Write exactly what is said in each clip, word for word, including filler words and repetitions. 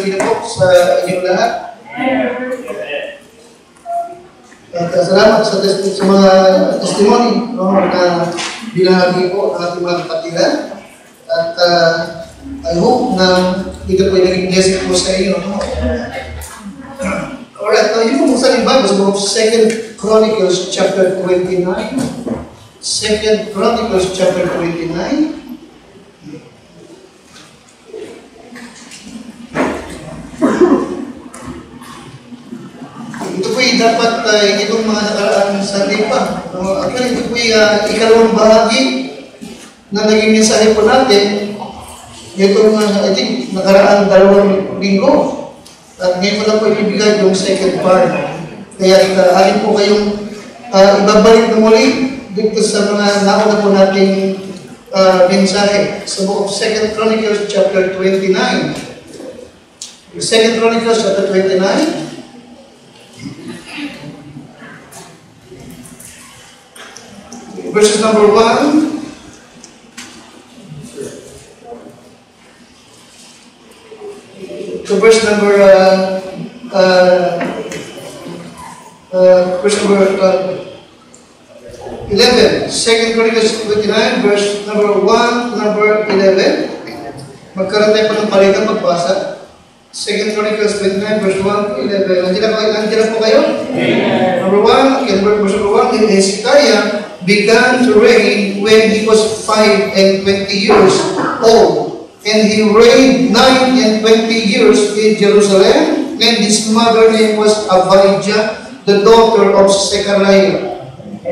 gabi na po sa inyong lahat. At uh, salamat sa, sa mga testimony, no, na binahagi po ang ating mga kapatiran. At uh, I hope na ito po ay naging blessing po sa inyo. No? Alright, uh, yun po sa Bible sa book of Second Chronicles chapter twenty-nine. Second Chronicles chapter twenty-nine. Ito po ay dapat uh, itong mga nakaraan sa lipa. Uh, actually, ito po ay uh, ikalawang bahagi na naging mensahe po natin. Itong uh, I think nakaraan dalawang linggo. At ngayon ko lang po ibibigay yung second part. Kaya uh, alin po kayong uh, ibabalik na muli dito sa mga nauna po nating uh, mensahe sa book of Second Chronicles chapter twenty-nine. Second Chronicles chapter twenty-nine. Verses number one. To verse number uh, uh, uh, verse number uh, eleven. Second Chronicles twenty-nine, verse number one to number eleven. Magkaroon tayo pa ng palitan magbasa. Second Chronicles twenty-nine, verse one to eleven. Nandiyan po, nandiyan po kayo? Amen. Number one, again, verse number one. And Hezekiah began to reign when he was five and twenty years old. And he reigned nine and twenty years in Jerusalem, and his mother name was Abijah, the daughter of Zechariah.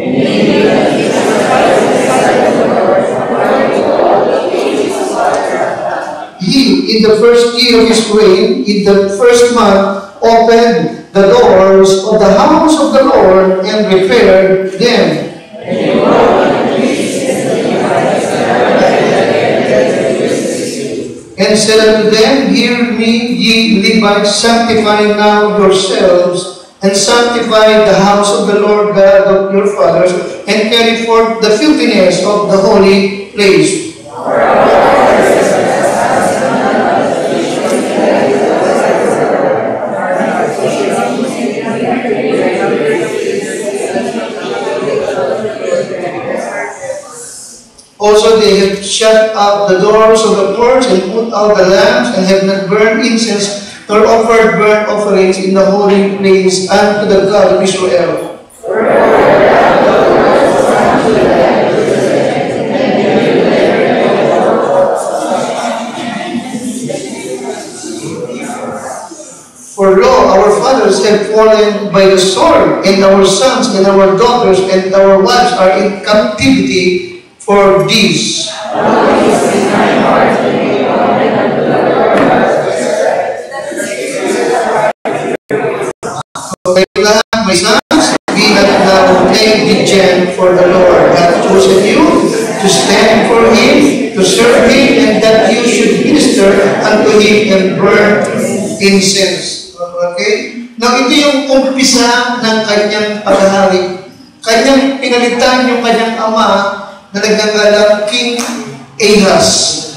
He, in the first year of his reign, in the first month, opened the doors of the house of the Lord and repaired them. And said unto them, Hear me, ye Levites, sanctify now yourselves, and sanctify the house of the Lord God of your fathers, and carry forth the filthiness of the holy place. Also they have shut up the doors of the porch and put out the lamps, and have not burned incense nor offered burnt offerings in the holy place unto the God of Israel. For lo, our fathers have fallen by the sword, and our sons and our daughters and our wives are in captivity for this. Okay, my sons, we have now made diligent for the Lord, hath chosen you to stand for Him, to serve Him, and that you should minister unto Him and burn incense. Okay? Now, ito yung umpisa ng kanyang paghahari. Kanyang pinalitan yung kanyang ama na nagngangalang King Ahaz.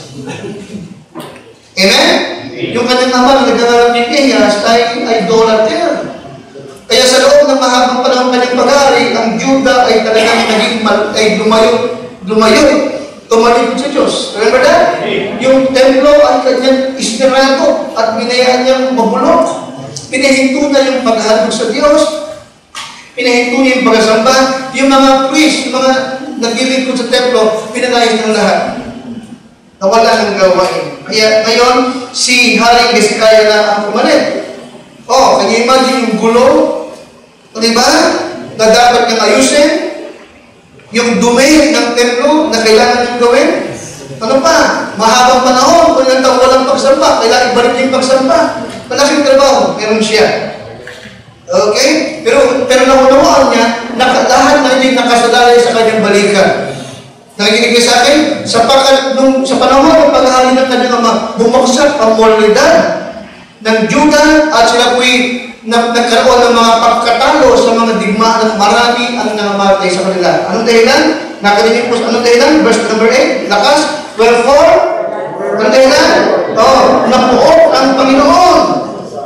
Amen? Yung kanyang ama na nagngangalang King Ahaz ay idolater. Kaya sa loob ng mahabang panahon kanyang pag-aari, ang Juda ay talagang naging ay lumayo, lumayo, tumalikod sa Diyos. Remember that? Yung templo ay kanyang ispirado at binayaan niyang mabulok. Pinahinto na yung paghahalog sa Diyos. Pinahinto niya yung pagsamba. Yung mga priest, yung mga naglilingkod sa templo, pinatayos ng lahat. Nawala ng gawain. Kaya ngayon, si Haring Hezekiah na ang pumalit. Oh, can you imagine yung gulo? Diba? Na dapat niyang ayusin. Yung dumi ng templo na kailangan niyang gawin. Ano pa? Mahabang panahon. Kung ilang taong walang pagsamba, kailangan ibalik niya yung pagsamba. Malaking trabaho. Meron siya. Okay? Pero pero naunawaan niya, na lahat na hindi nakasalalay sa kanyang balikan. Nakikinig sa akin, sa, pag, nung, sa panahon ng paghahali ng kanyang ama, bumagsak ang moralidad ng Juda at sila po'y na, nagkaroon ng mga pagkatalo sa mga digmaan at marami ang nangamatay sa kanila. Anong dahilan? Nakarinig po sa anong dahilan? Verse number eight, lakas. Wherefore, anong dahilan? Oh, napuot ang Panginoon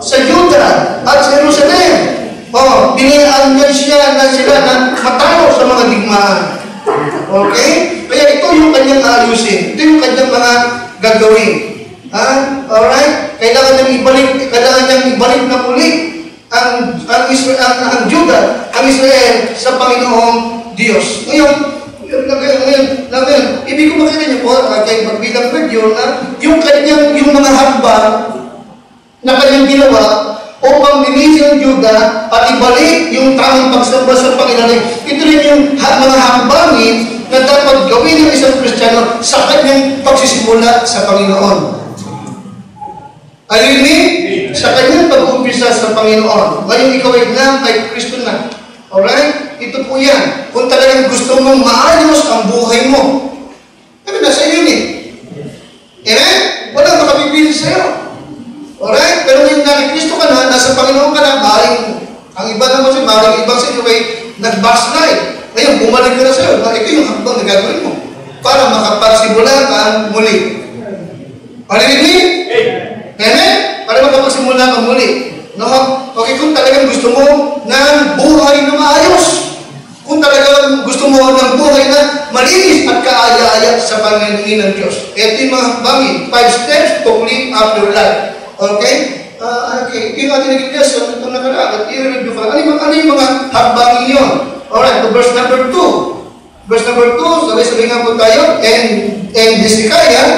sa Juda at sa Jerusalem. Oh, binayaan niya siya na sila na matalo sa mga digmaan. Okay? Kaya ito yung kanyang ayusin. Ito yung kanyang mga gagawin. Ha? Alright? Kailangan niyang ibalik, kailangan niyang ibalik na muli ang ang Israel, ang, ang Juda, ang Israel sa Panginoong Diyos. Ngayon, ngayon, ngayon, ngayon, ibig ko makita niyo po, kay magbilang video na yung kanyang, yung mga hakbang na kanyang ginawa upang linisin ang Juda at ibalik yung tamang pagsamba sa Panginoon. Ito rin yung ha, mga hakbangin na dapat gawin ng isang Kristiyano sa kanyang pagsisimula sa Panginoon. Ayun sa kanyang pag-umpisa sa Panginoon. Ngayon ikaw ay na kay Kristo na. Alright? Ito po yan. Kung talagang gusto mong maayos ang buhay mo, ano na sa iyo eh. Amen? Walang makapipili sa iyo. Alright? Pero ngayon na kay Kristo ka na, nasa Panginoon ka na, maaaring, ang iba naman siya, maaaring ibang sa iyo ay nag-backslide. Ngayon, bumalik ka na sa iyo. Ito yung hakbang na gagawin mo para makapagsimula ka muli. Palinig? Amen? Para makapagsimula ka muli. No? Okay, kung talagang gusto mo ng buhay na maayos, kung talagang gusto mo ng buhay na malinis at kaaya-aya sa Panginoon ng Diyos. Ito yung mga bangin. Five steps to clean up your life. Okay? Uh, okay. Yung ating nag-iglesia, itong nakaraan, i-review ka. Ano yung, ano yung mga hakbangin yun? Alright, to verse number two. Verse number two, sabi-sabi nga po tayo, and, and Hezekiah,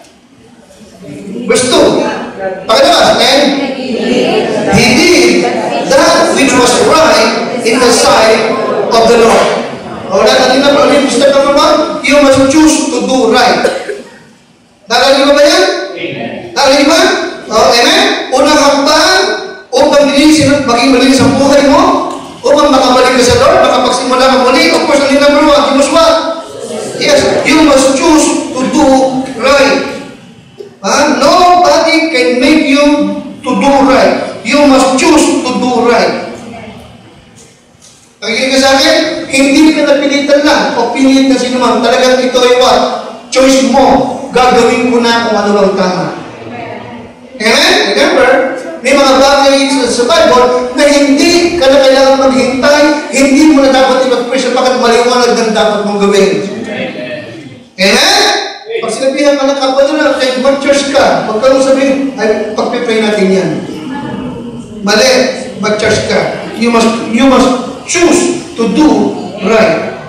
verse two. Pakalawas, and he did that which was right in the sight of the Lord. Alright, natin na po, ano yung step number one? You must choose to do right. Nakalima ba yan? Nakalima? Oh, amen? Unang hakbang, upang linisin at maging malinis ang buhay mo, upang makabalik ka sa Lord, makapagsimula ka muli. Of course, ang number one, you must what? Yes, you must choose to do right. Uh, nobody can make you to do right. You must choose to do right. Nakikinig ka sa akin? Hindi ka napilitan lang o pinilit na sinuman. Talagang ito ay what? Choice mo. Gagawin ko na kung ano lang tama. Amen? Remember, may mga bagay sa, sa Bible na hindi ka na kailangan maghintay, hindi mo na dapat ipag-pray sapagkat maliwanag ng dapat mong gawin. Amen? Pag sinabihan ka ng kapwa na, kahit mag-church ka, huwag ka mong sabihin, ay, pag-pray natin yan. Mali, mag-church ka. You must, you must choose to do right.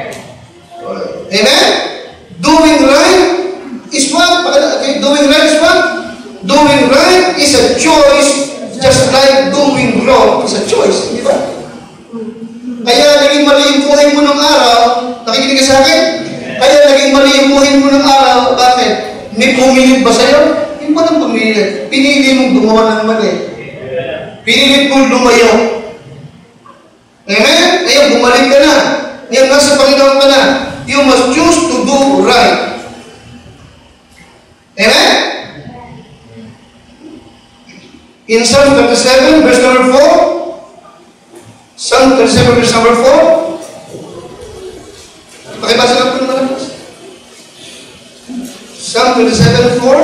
Amen? Doing right is what? Okay, doing right is what? Doing right is a choice, just like doing wrong is a choice. Di ba? Kaya naging mali yung buhay mo ng araw, nakikinig ka sa akin? Kaya naging mali yung buhay mo ng araw, bakit? May pumilit ba sa'yo? Hindi mo nang pumilit. Pinili mong gumawa ng mali. Pinilit mong lumayo. Amen? Ngayon, bumalik ka na. Ngayon, nasa Panginoon ka na. You must choose to do right. Amen? In Psalm thirty-seven, verse number four, Psalm thirty-seven, verse number four, pakibasa lang po naman. Psalm thirty-seven, four,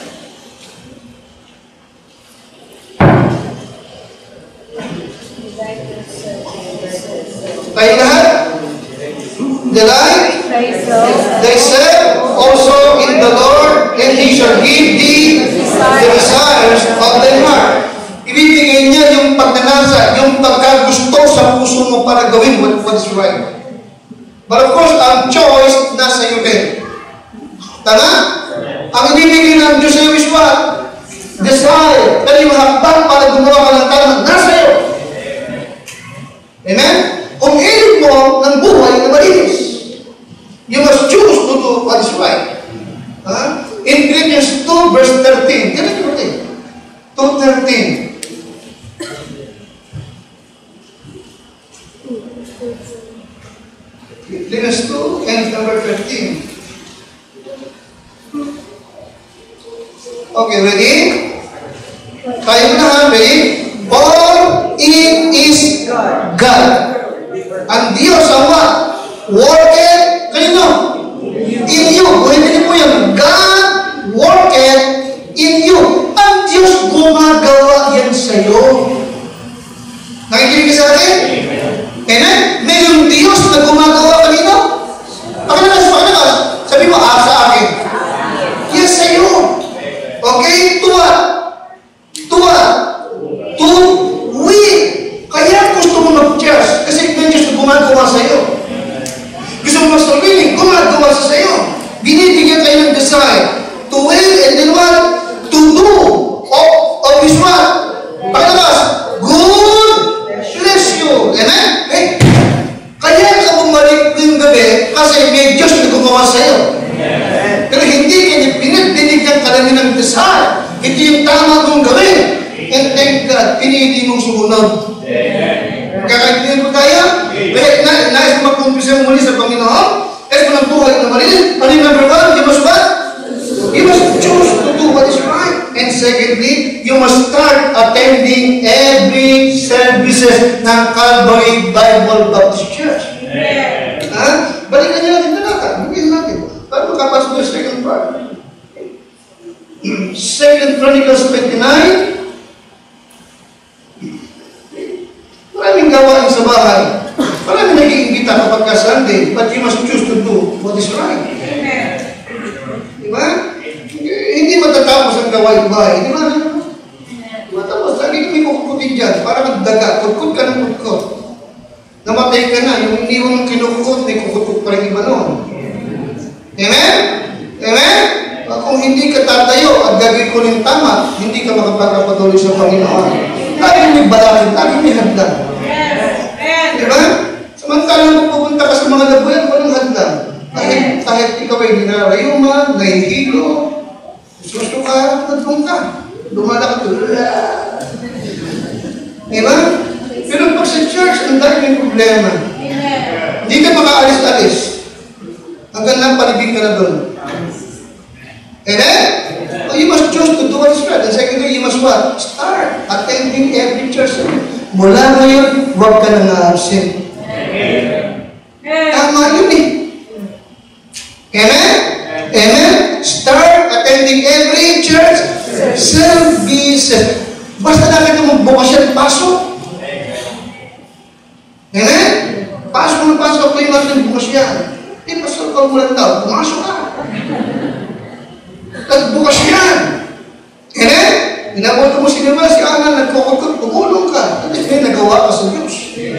tayo lahat, delight thyself also in the Lord, and He shall give thee the desires of thy heart. Ibibigay niya yung pagnanasa, yung pagkagusto sa puso mo para gawin what, what is right. But of course, ang choice nasa iyo din. Tama? Ang ibibigay ng Diyos sa iyo is what? Desire. Pero yung hakbang para gumawa ka ng tama, nasa iyo. Amen? Kung ilig mo ng buhay na malinis, you must choose to do what is right. Huh? In Philippians two, verse thirteen, yan ang thirteen. two thirteen. Philippians two and number thirteen. Okay, ready? Tayo na ha, ready? All it is God. Ang Diyos ang what? Worketh, kanino? In you. Buhay-buhay po yan. God worketh in you. Ang Diyos gumagawa yan sa Kasi may Diyos na gumawa sa'yo. Pero hindi ka binibigyan ka lang ng desire. Ito yung tama mong gawin. And thank God, pinili mong sumunod. Kakaintindihan mo tayo? Kaya na, nais mo mag-umpisa muli sa Panginoon. Nais mo ng buhay na malinis. Ano yung number one? You must what? You must choose to do what is right. And secondly, you must start attending every services ng Calvary Bible Baptist Church. Ha? Balikan niyo natin talata. Balikan natin. Para makapasok yung second part. Second Chronicles twenty-nine. Maraming gawain sa bahay. Maraming nag-iimbita kapag ka Sunday. But you must choose to do what is right. Diba? Hindi matatapos ang gawain bahay. Diba? Matapos. Lagi kami kukutin dyan. Para magdaga. Kutkut ka ng kutkut. Namatay ka na. Yung hindi mo kinukut, may kukutkut pa rin iba noon. Amen? Amen? Kung hindi ka tatayo at gagawin ko ng tama, hindi ka makapagpapatuloy sa Panginoon. Lagi may balakid, lagi may hadlang. Diba? Samantalang kung pupunta ka sa mga labuyan, walang hadlang. Kahit, kahit ikaw ay ninarayuman, nahihilo, susto ka, nagtong ka. Lumalak ka. Diba? Pero pag sa church, ang dahil may problema. Hindi ka makaalis-alis. Hanggang lang palibig ka na doon. Amen? So you must choose to do what is right. And secondly, you must what? Start attending every church. Mula ngayon, huwag ka nang absent. Tama yun eh. Amen? Amen? Start attending every church service. Basta nakita mong bukasyan, pasok. Amen? Pasok ng pasok ko yung natin bukasyan. Eh, pasok ka mula daw, pumasok ka. Nagbukas yan. Amen? Minabuto mo si Diba, si Ana, nagkukukot, tumulong ka. At may nagawa ka sa Diyos.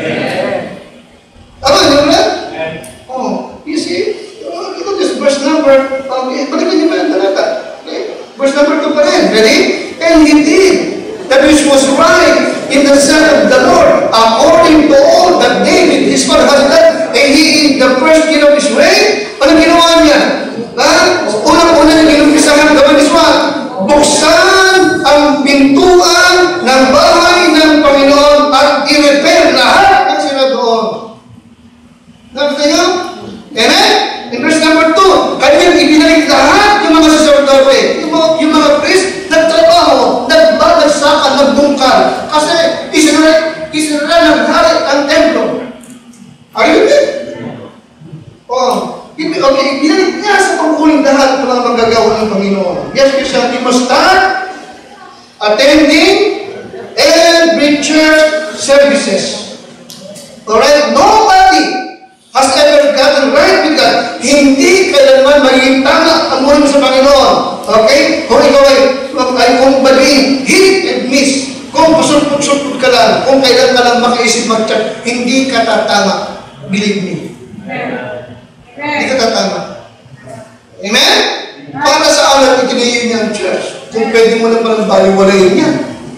Tama, di ba? Oh, you see? Uh, ito, this verse number, okay, balikan niyo ba yung talata? Okay? Verse number two pa rin. Ready? And he did that which was right in the sight of the Lord, according to all that David, his father, has done. And he, in the first year of his reign, anong ginawa niya? Ha? Unang-una niya ginumpisahan gawin is what? Buksan ang pintuan ng bahay ng Panginoon at i-repair lahat ng sila doon. Nakita niyo? Amen? In verse number two, kanyang ibinalik lahat yung mga sacerdote, yung mga, yung mga priest, nagtrabaho, nagbagagsakan, nagbungkal. Kasi Israel, Israel naghari ang templo. Are you there? Oh. Okay, binalik niya sa pangkuling lahat ng mga manggagawa ng Panginoon. Yes, yes, you must start attending every church services. Alright? Nobody has ever gotten right with God. Hindi kailanman maging tama ang muli mo sa Panginoon. Okay? Kung ikaw ay, ay kung baling, hit and miss. Kung pasulpot-sulpot ka lang, kung kailan ka lang makaisip mag-church, hindi ka tatama. Believe me. Hindi ka tatama. Amen? Para sa alat itinayin niya ang church. Kung pwede mo na parang baliwalayin niya.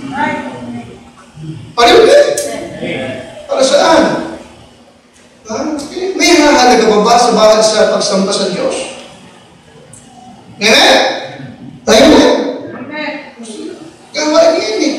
Pareho din. Para saan? Ha? May hahalaga ba ba sa bahag sa pagsamba sa Diyos? Amen? Ayun na. Gawain yan eh.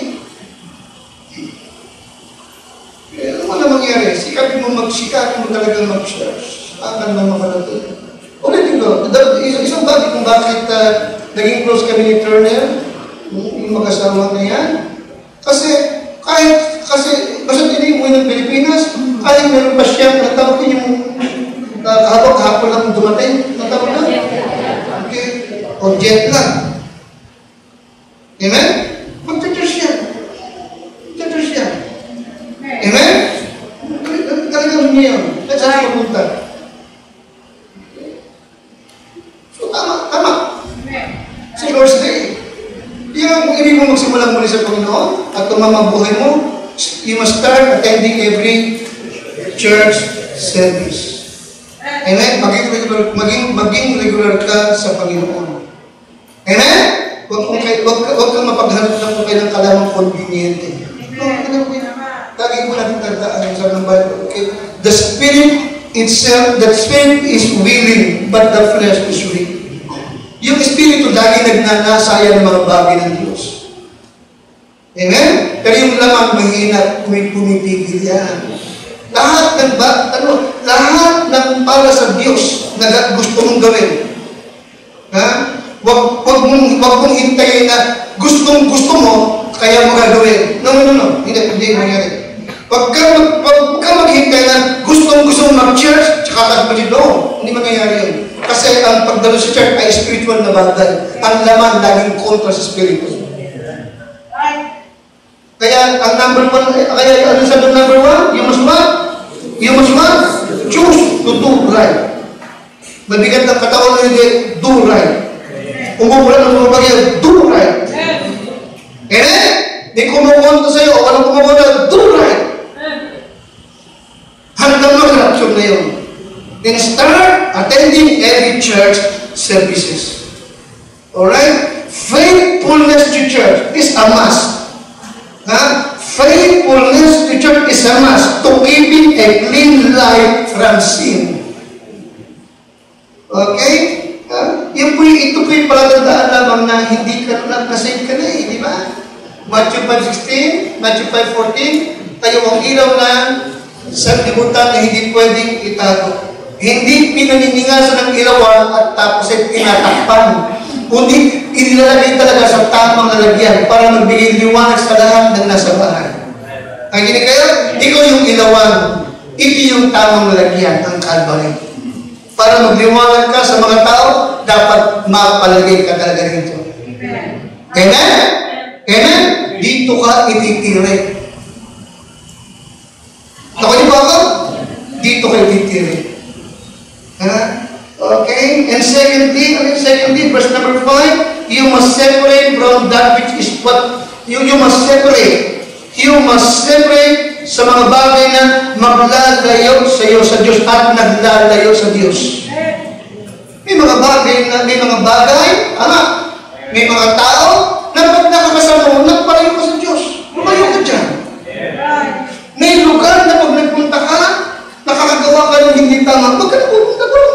Eh, ano man na mangyari? Sikapin mo magsikapin mo talagang mag-church. Akan lang makalatuloy. Ulitin ko, isang bagay kung bakit uh, naging close kami ni Turner, yung mag-asawa na yan. Kasi, kahit, kasi, basta tinimuwi ng Pilipinas, kahit meron pa siya, natawag din yung uh, kahapon-kahapon lang dumating, natawag na? Okay. O jet lang. Amen? Mag-church siya. Mag-church siya. Amen? Talagang niya yun. Let's say mapunta. So, tama, tama. Si Lord's Day. Yung kung ibig mo magsimula muli sa Panginoon at tumamang buhay mo, you must start attending every church service. Amen? Maging regular, maging, maging regular ka sa Panginoon. Amen? Huwag kang wag, wag kang mapaghanap lang kung kailang kalamang conveniente. No, ano po yun? Lagi po natin tandaan yung sabi ng Bible. Okay? The Spirit itself, the spirit is willing, but the flesh is weak. Yung espiritu lagi nagnanasaya ng mga bagay ng Diyos. Amen? Pero yung lamang mahina, pumipigil yan. Lahat ng ba, ano, lahat ng para sa Diyos na gusto mong gawin. Ha? Wag, wag mong, wag mong hintayin na gustong gusto mo, kaya mo gagawin. No, no, no, no. Hindi, hindi mangyari. Wag ka, mag, wag ka maghintay na gustong gusto mong mag-church, tsaka mag-church. No, hindi mangyayari yun. Kasi ang pagdalo sa church ay spiritual na bagay. Ang laman laging kontra sa spiritual. Kaya ang number one, kaya ano sabi number one? You must what? You must what? Choose to do right. Mabigat ng katawan na hindi, do right. Umuulan ng mga bagay, do right. Eh? Di kumukonto sa'yo, o walang kumukonto, do right. Hanggang mag-rapture na yun. Then start attending every church services. Alright? Faithfulness to church is a must. Huh? Faithfulness to church is a must to keeping a clean life from sin. Okay? Huh? Yung po, ito po yung palatandaan lamang na hindi ka na nasave ka na eh, di ba? Matthew five sixteen, Matthew five fourteen, tayo ang ilaw na sanlibutan na hindi pwedeng itago. Hindi pinaniningasan ng ilawan at tapos ay tinatakpan. Kundi inilalagay talaga sa tamang lalagyan para magbigay liwanag sa lahat ng nasa bahay. Ang gini kayo, ikaw yung ilawan. Ito yung tamang lalagyan, ang Calvary. Para magliwanag ka sa mga tao, dapat mapalagay ka talaga rito. Amen? Amen? Dito ka ititiri. Nakuha ba ako? Dito ka ititiri. Ha? Okay? And secondly, secondly, verse number five, you must separate from that which is what, you, you must separate. You must separate sa mga bagay na maglalayo sa iyo sa Diyos at naglalayo sa Diyos. May mga bagay na, may mga bagay, ama, may mga tao na pag nakakasama mo, nagpalayo ka sa Diyos. Lumayo ka dyan. May lugar na pag nagpunta ka, nakakagawa ka ng hindi tama, huwag ka na pupunta doon.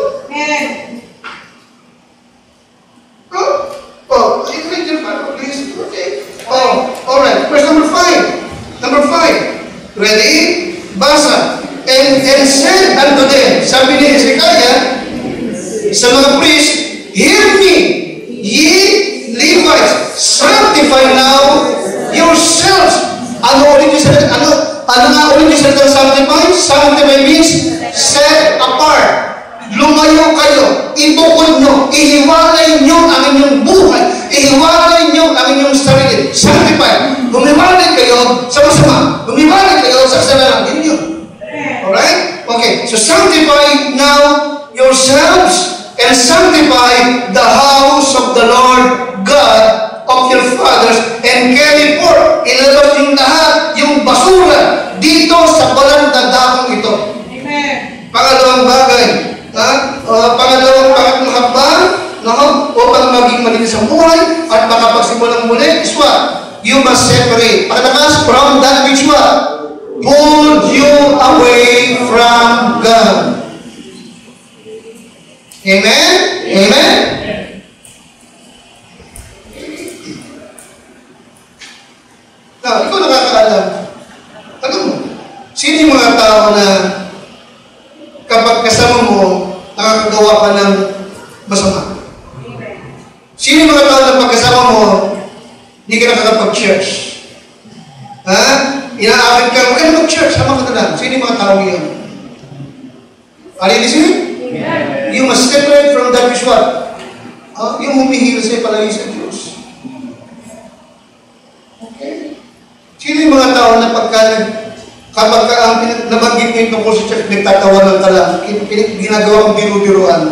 Oh, oh, I read your Bible, please. Okay. Oh, alright. Verse number five. Number five. Ready? Basa. And, and said unto them, sabi ni Hezekiah, sa mga priest, hear me, ye Levites, sanctify now yourselves. Ano ulit yung salita? Ano, ano nga ulit yung salita sanctify? Sanctify means set apart. Lumayo kayo, itukod nyo, ihiwalay nyo ang inyong buhay, ihiwalay nyo ang inyong sarili. Sanctify. Humiwalay kayo sa masama. Humiwalay kayo sa kasalanan ninyo. Alright? Okay. So sanctify now yourselves and sanctify the house of the Lord God of your fathers and carry forth. Ilabas yung lahat, yung basura dito sa balandadakong ito. Amen. Pangalawang bagay. Ha? Uh, pangalawang pangatlong hakbang, no? Upang maging malinis ang buhay at makapagsimulang muli is what? You must separate. Pagkatakas, from that which what? Pulled you away from God. Amen? Amen? Now, ikaw nakakaalam. Ano mo? Sino yung mga tao na kapag kasama mo, nakakagawa ka ng masama? Sino yung mga tao na pagkasama mo, hindi ka nakakapag-church? Ha? Inaakit ka, huwag ka na mag-church, sama ka na lang. Sino yung mga tao yun? Are you listening? Yeah. You must separate from that which what? Uh, yung humihila sa'yo palagi sa Diyos. Okay? Sino yung mga tao na pagka kapag ka ang nabanggit mo yung tungkol sa church, nagtatawanan ka lang, ginagawa kong biru-biruan.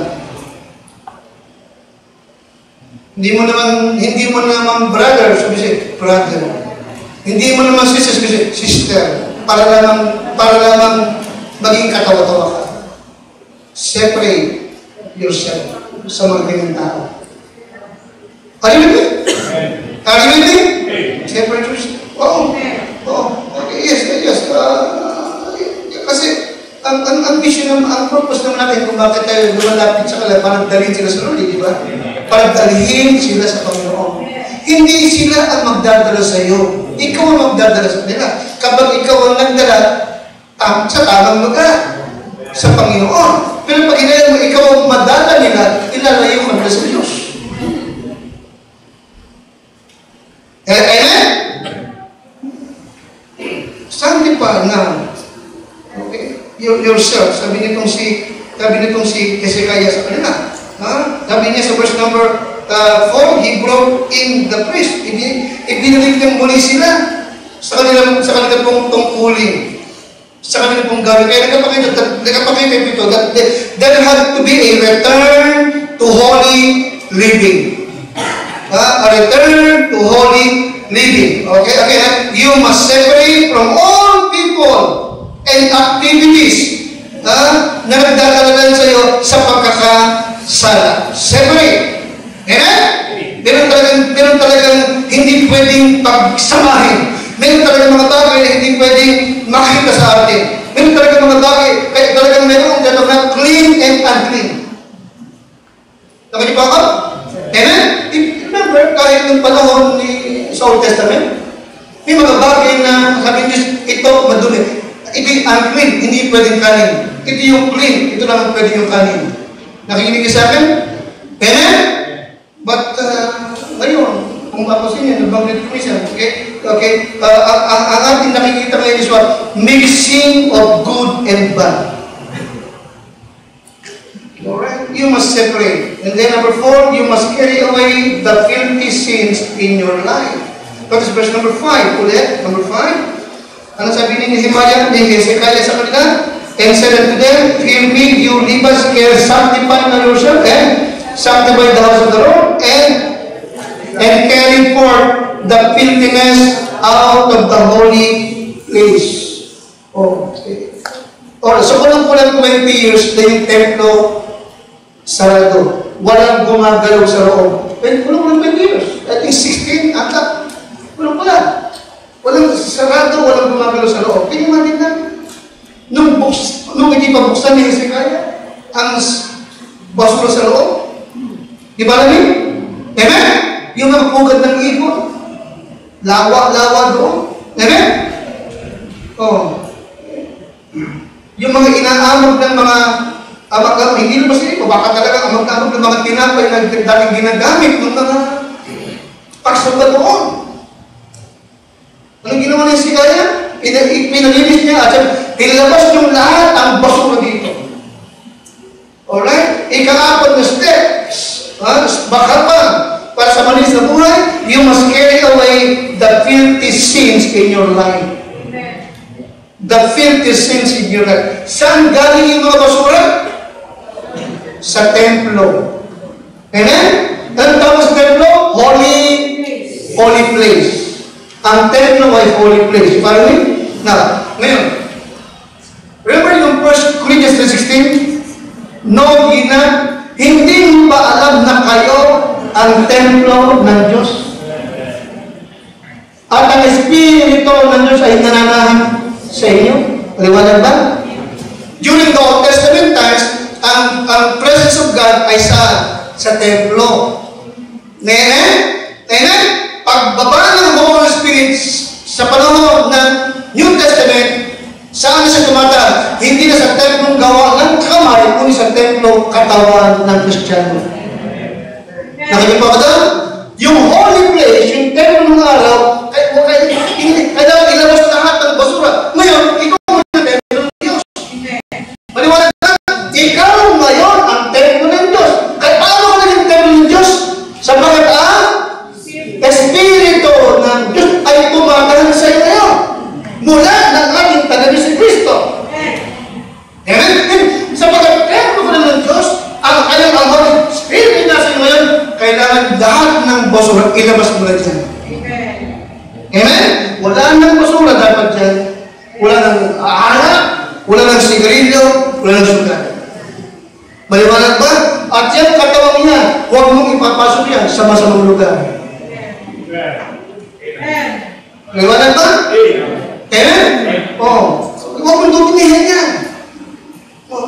Hindi mo naman, hindi mo naman brother, sabi siya, brother. Hindi mo naman sister, sabi siya, sister. Para lamang, para lamang maging katawa-tawa ka. Separate yourself sa mga ganyan tao. Are you with me? Are you with me? Separate yourself. Oh, oh, okay, yes, yes. Uh, kasi, ang, ang, ang mission, ang purpose naman natin kung bakit tayo lumalapit sa kanila, para dalhin sila sa Lord, di ba? Para dalhin sila sa Panginoon. Hindi sila ang magdadala sa iyo. Ikaw ang magdadala sa kanila. Kapag ikaw ang nagdala, tam, sa tamang lugar, sa Panginoon. Pero pag inayang mo, ikaw ang madala nila, ilalayo ka nila sa Diyos. Amen? Sanctify now. Okay? Yourself. Sabi nitong si, sabi nitong si Hezekiah sa kanila. Ha? Sabi niya sa verse number Uh, for he brought in the priest. Ibinalik niyang muli sila sa kanilang, sa kanilang pong tungkulin. Sa kanilang pong gawin. Kaya nagpapakita, nagpapakita ito that there had to be a return to holy living. Uh, a return to holy living. Okay? Okay? You must separate from all people and activities uh, na nagdadala sa iyo sa pagkakasala. Separate. Amen? Meron talagang, meron talagang hindi pwedeng pagsamahin. Meron talagang mga bagay na hindi pwedeng makita sa atin. Meron talagang mga bagay, kaya talagang meron dito na clean and unclean. Nakalipa ka? Amen? Remember, kahit ng panahon ni, sa Old Testament, may mga bagay na sabi Diyos, ito madumi. Ito yung unclean, hindi pwedeng kanin. Ito yung clean, ito lang pwedeng yung kanin. Nakikinig sa akin? Amen? But, uh, ngayon, kung papasin niya, nabanggit ko niya, okay? Okay? Uh, ang, ang, ang ating nakikita ngayon is what? Mixing of good and bad. Alright? You must separate. And then number four, you must carry away the filthy sins in your life. That is verse number five. Ulit, number five. Ano sabi ni Nehemiah, ni Hezekiah sa kanila? And said unto them, fear me, you Levites, care, sanctify yourself, and sanctify the house of the Lord, and and carry forth the filthiness out of the holy place. Oh, okay. Oh, so kulang-kulang twenty years na yung templo sarado. Walang gumagalaw sa loob. Kulang-kulang twenty years. I think sixteen, ata. Kulang-kulang. Walang sarado, walang gumagalaw sa loob. Tingnan natin na. Nung, buks, nung hindi pa buksan ni Hezekiah, ang basura sa loob, di ba namin? Amen? Yung mga pugad ng ibon, lawa-lawa doon. Amen? Oh. Yung mga inaamag ng mga amag, hindi naman sila, baka talaga amag-amag ng mga tinapay na dating ginagamit ng mga pagsamba doon. Anong ginawa niya si Kaya? Pinalinis niya at ilabas yung lahat ang basura dito. Alright? Ika-apat na steps. Uh, baka pa, para sa malis na buhay, you must carry away the filthy sins in your life. Amen. The filthy sins in your life. Saan galing yung mga basura? Sa templo. Amen? Ang tawag sa templo? Holy, holy place. Ang templo ay holy place. Follow me? Now, ngayon, remember yung First Corinthians three sixteen? No, gina, hindi mo ba alam na kayo ang templo ng Diyos? At ang Espiritu ng Diyos ay nananahan sa inyo? Liwanag ba? During the Old Testament times, ang, ang presence of God ay sa sa templo. Amen? Amen? Pagbaba ng Holy Spirit sa panahon ng New Testament, saan na siya tumata? Hindi na sa templong gawa ng kamay, kundi sa templong katawan ng Kristiyano. Nakikita ba doon? Yung holy place, yung templo ng araw, kaya kailangan ilabas lahat ng basura. Ngayon, ikaw ang templo ng Diyos. Maliwanag na, ikaw ngayon ang templo ng Diyos. Kaya paano ka naging templo ng Diyos? Sapagat ang Espiritu ng Diyos ay tumatahan sa iyo ngayon. Mula ng ating Tagabi si Kristo. Amen? Sapagat templo ka ng Diyos, ang kanyang ang Holy Spirit na sa iyo ngayon, kailangan lahat ng basura ilabas mula dyan. Amen? Amen? Wala nang basura dapat dyan. Wala nang ahala, wala nang sigarilyo, wala nang sugat. Maliwanag ba? At yan katawang niya, huwag mong ipapasok yan sa masamang lugar. Amen. Maliwanag ba? Amen? Oo. Huwag mong duminihan yan.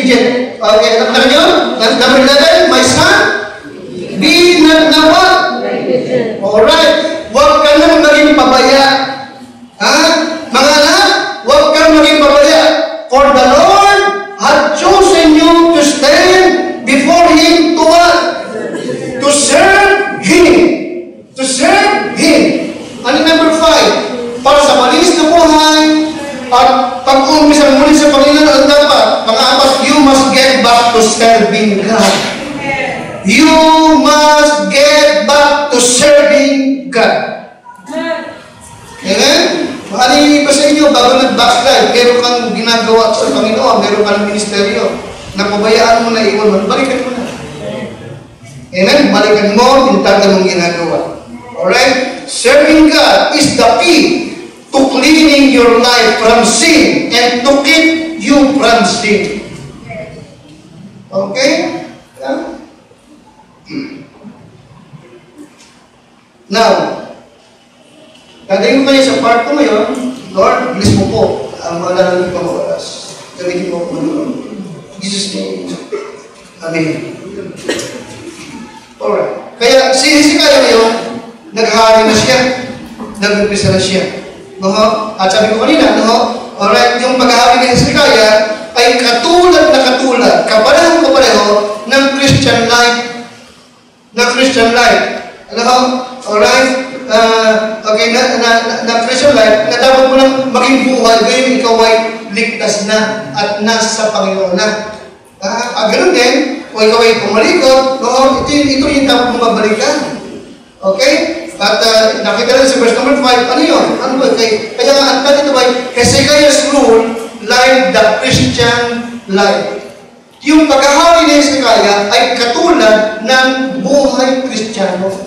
disobedient. Okay, alam nyo? Number eleven, my son, be not na what? Alright. Huwag ka nang maging pabaya. Ha? Mga anak, huwag kang maging pabaya. For the Lord had chosen you to stand before Him to what? To serve Him. To serve Him. Ano number five? Para sa malinis na buhay at pag-umpisa muli sa Panginoon ang dapat. Mga apat, you must get back to serving God. You must get back to serving God. Amen? Maaaring iba sa inyo, bago nag-backslide, meron kang ginagawa sa Panginoon, meron kang ministeryo, napabayaan mo na iwan mo, balikan mo na. Amen? Balikan mo, yung tagal mong ginagawa. Alright? Serving God is the key to cleaning your life from sin and to keep you from sin. Okay? Yeah? Now, gagawin ko kayo sa part ko ngayon, Lord, bless mo po ang mga lalagay ko mga oras. Gamitin mo po mga Jesus name. Amen. Alright. Kaya si Hezekiah ngayon, naghari na siya. Nag-umpisa na siya. No? At sabi ko kanina, no? Alright, yung paghahari ni Hezekiah ay katulad na katulad, kaparehong kapareho ng Christian life. ng Christian life. Ano? Alright? Uh, okay, na, na, na, na Christian life, na dapat mo lang maging buhay, gayon ikaw ay ligtas na at nasa Panginoon na. Uh, ah, ganun din, kung ikaw ay pumalikot, no, ito, ito yung dapat mong babalikan. Okay? At uh, nakita rin sa verse number five, ano yun? Ano ba? Kaya, kaya nga, ang tanito ba, Hezekiah's rule like the Christian life. Yung paghahari ni Hezekiah ay katulad ng buhay Kristiyano.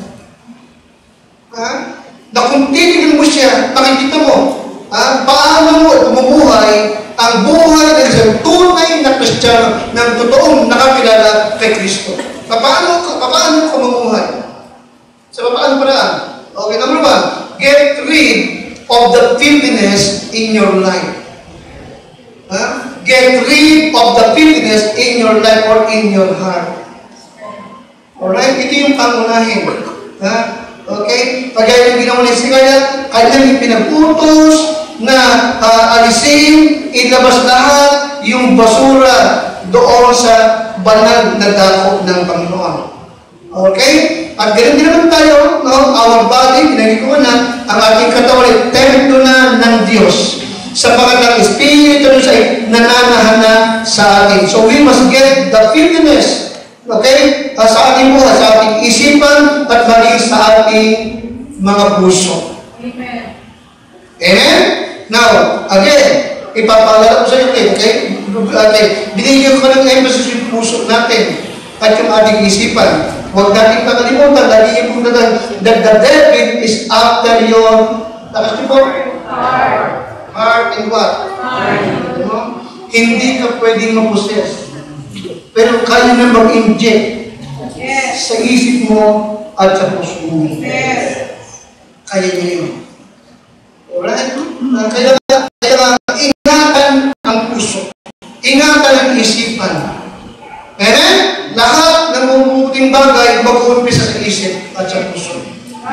Ha? Na kung titignan mo siya, makikita mo, ha? Paano mo bumubuhay ang buhay ng isang tunay na Kristiyano ng totoong nakakilala kay Kristo. Paano, paano ka mamuhay? Sa paano paraan? Okay, number one, get rid of the filthiness in your life. Ha? Get rid of the filthiness in your life or in your heart. Alright? Ito yung pangunahin. Ha? Okay? Pagaya yung ginawa ni Hezekiah, kanyang pinaputos na uh, alisin, ilabas lahat yung basura doon sa banal na dako ng Panginoon. Okay? At ganun din naman tayo, no? Our body, pinagikuha na, ang ating katawan ay templo na ng Diyos. Sapagat ang Espiritu ng Diyos ay nananahana sa atin. So we must get the filthiness, okay, uh, sa ating buhay, sa ating isipan, at maging sa ating mga puso. Amen. Amen? Now, again, ipapaalala ko sa inyo, okay? Okay. Binigyan ko ng emphasis yung puso natin at yung ating isipan. Huwag natin kakalimutan, lagi yung punta na, that the devil is after your, nakasipor? Heart. Heart and what? Heart. You know? Hindi ka pwedeng maposes. Pero kaya na mag-inject yes. sa isip mo at sa puso mo. Yes. Kaya niya yun. Alright? Uh, kaya kaya ingatan ang puso. Ingatan ang isipan. Amen? Lahat ng mabuting bagay mag-uumpisa sa isip at sa puso.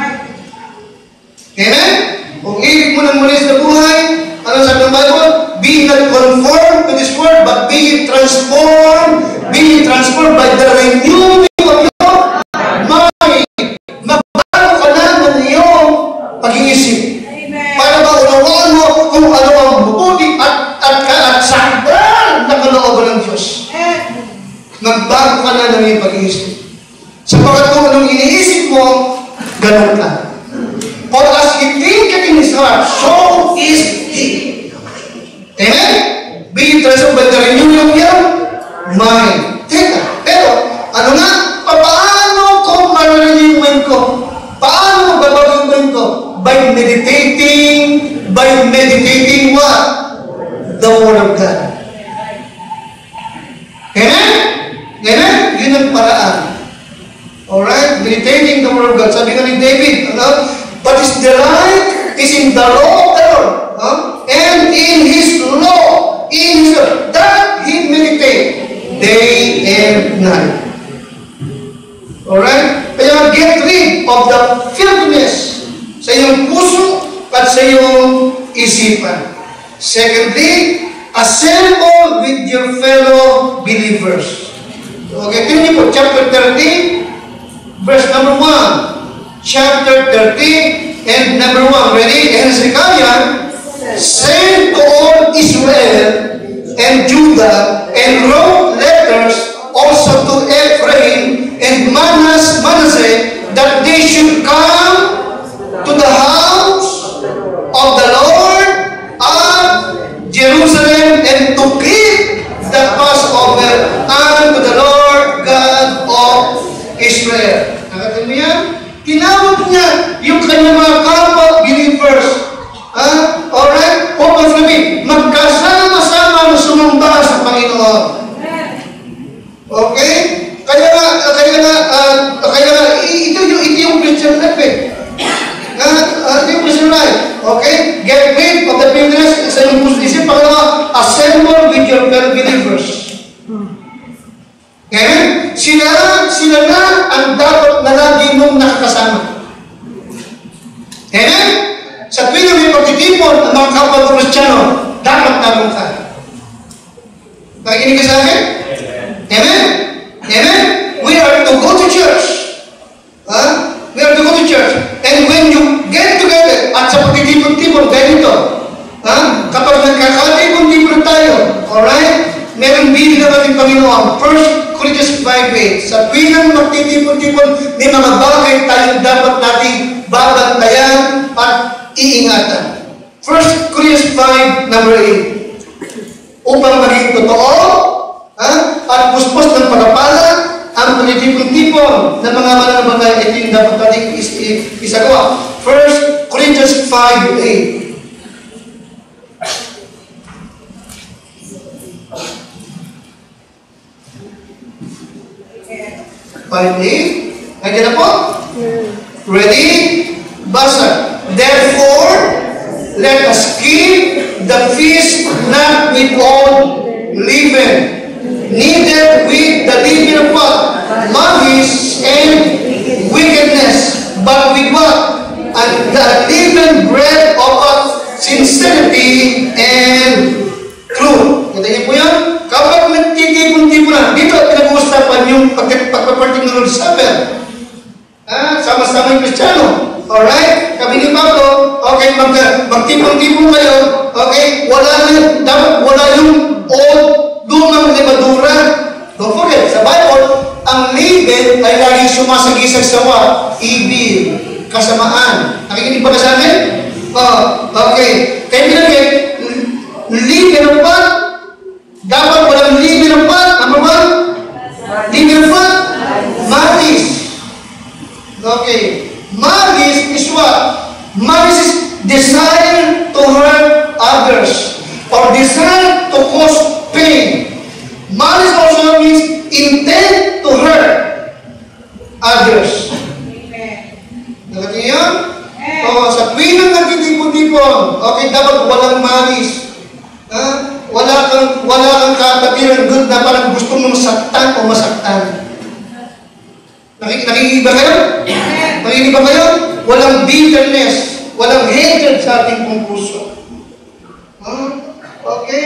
Amen? Kung ibig mo ng malis na buhay, ano sabi ng Bible? Be not conformed to this world, but be transformed. Be transformed by the renewing of your mind. Magbago ka na ng iyong pag-iisip. Para ba unawaan mo kung ano ang mabuti at at at sakdal na kalooban ng Diyos. Magbago ka na ng iyong pag-iisip. Sapagat kung anong iniisip mo, ganun ka. For as he thinketh in his heart, so is he. Amen? Be transformed by the renewing of your mind. Teka, pero, ano nga? Paano ko marinig yung mind ko? Paano mo babago yung mind ko? By meditating, by meditating what? The Word of God. Amen? Amen? Yun ang paraan. Alright? Meditating the Word of God. Sabi nga ni David, ano? But his delight is in the law of the Lord. Huh? And in His law, in His law, that he meditate. day and night. Alright? Kaya get rid of the filthiness sa iyong puso at sa iyong isipan. Secondly, assemble with your fellow believers. Okay, tingnan niyo po, chapter thirty, verse number one. Chapter thirty and number one. Ready? And Hezekiah sent to all Israel and Judah and wrote letters also to Ephraim and Manas, Manasseh that they should come to the house of the Lord at Jerusalem and to keep the Passover unto the Lord God of Israel. Nakita mo yan? Tinawag niya yung kanyang mga kapwa believers. Ha? Alright? O pag-sabi, magkasama-sama na sumamba sa Panginoon. Okay? Kaya nga, kaya nga, uh, kaya nga, ito yung, ito yung Christian life eh. Uh, uh, ito yung Christian life. Okay? Get rid of the filthiness sa iyong puso. Isip, pangalawa, assemble with your fellow believers. Amen? Sila, sila na ang dapat na lagi mong nakakasama. Amen? Sa tuwing may pagtitipon ang mga kapwa ng Kristiyano, dapat naroon ka. Nakikinig ka sa akin? Amen? Amen? We are to go to church. Huh? We are to go to church. And when you get together, at sa pagtitipon-tipon, ganito, huh? Kapag nagkakatipon-tipon tayo, alright? Meron bili na ating Panginoon. First Corinthians five eight. Sa tuwing magtitipon-tipon, may mga bagay tayong dapat nating babantayan at iingatan. First Corinthians five number eight. Upang maging totoo, ha? At puspos ng pagpapala, ang pagtitipon-tipon ng mga mananampalataya, ito yung dapat nating is isagawa. First Corinthians five eight. five eight. Nandiyan na po? Ready? Basa. Therefore, let us keep the feast not with old leaven, neither with the leaven of what? Malice and wickedness, but with what? And the leavened bread of what? Sincerity and truth. Kita niyo po yan? Kapag nagtitipon-tiponan, dito pinag-uusapan yung pagpaparting ng Lord's Supper. Ah, sama-sama yung Kristiyano. Alright? Sabi ni Pablo, okay, mag, magtipon-tipon kayo, okay, wala na, dapat wala yung old, lumang lebadura. Don't forget, sa Bible, ang leaven ay laging sumasagisag sa what? Evil, kasamaan. Nakikinig ba ka sa akin? Oh, okay. Kaya binagay, leaven of what? Dapat walang leaven of what? Number one? Leaven of what? Malice. Okay. Malice is what? Malice is desire to hurt others or desire to cause pain. Malice also means intent to hurt others. Nagkati niyo? O, sa tuwing ang nagtitipon-tipon, okay, dapat walang malice. Ha? Wala kang, wala kang katatiran good na parang gusto mong saktan o masaktan. Nakikinig ba kayo? Nakikinig ba kayo? Walang bitterness, walang hatred sa ating pong puso. Huh? Okay?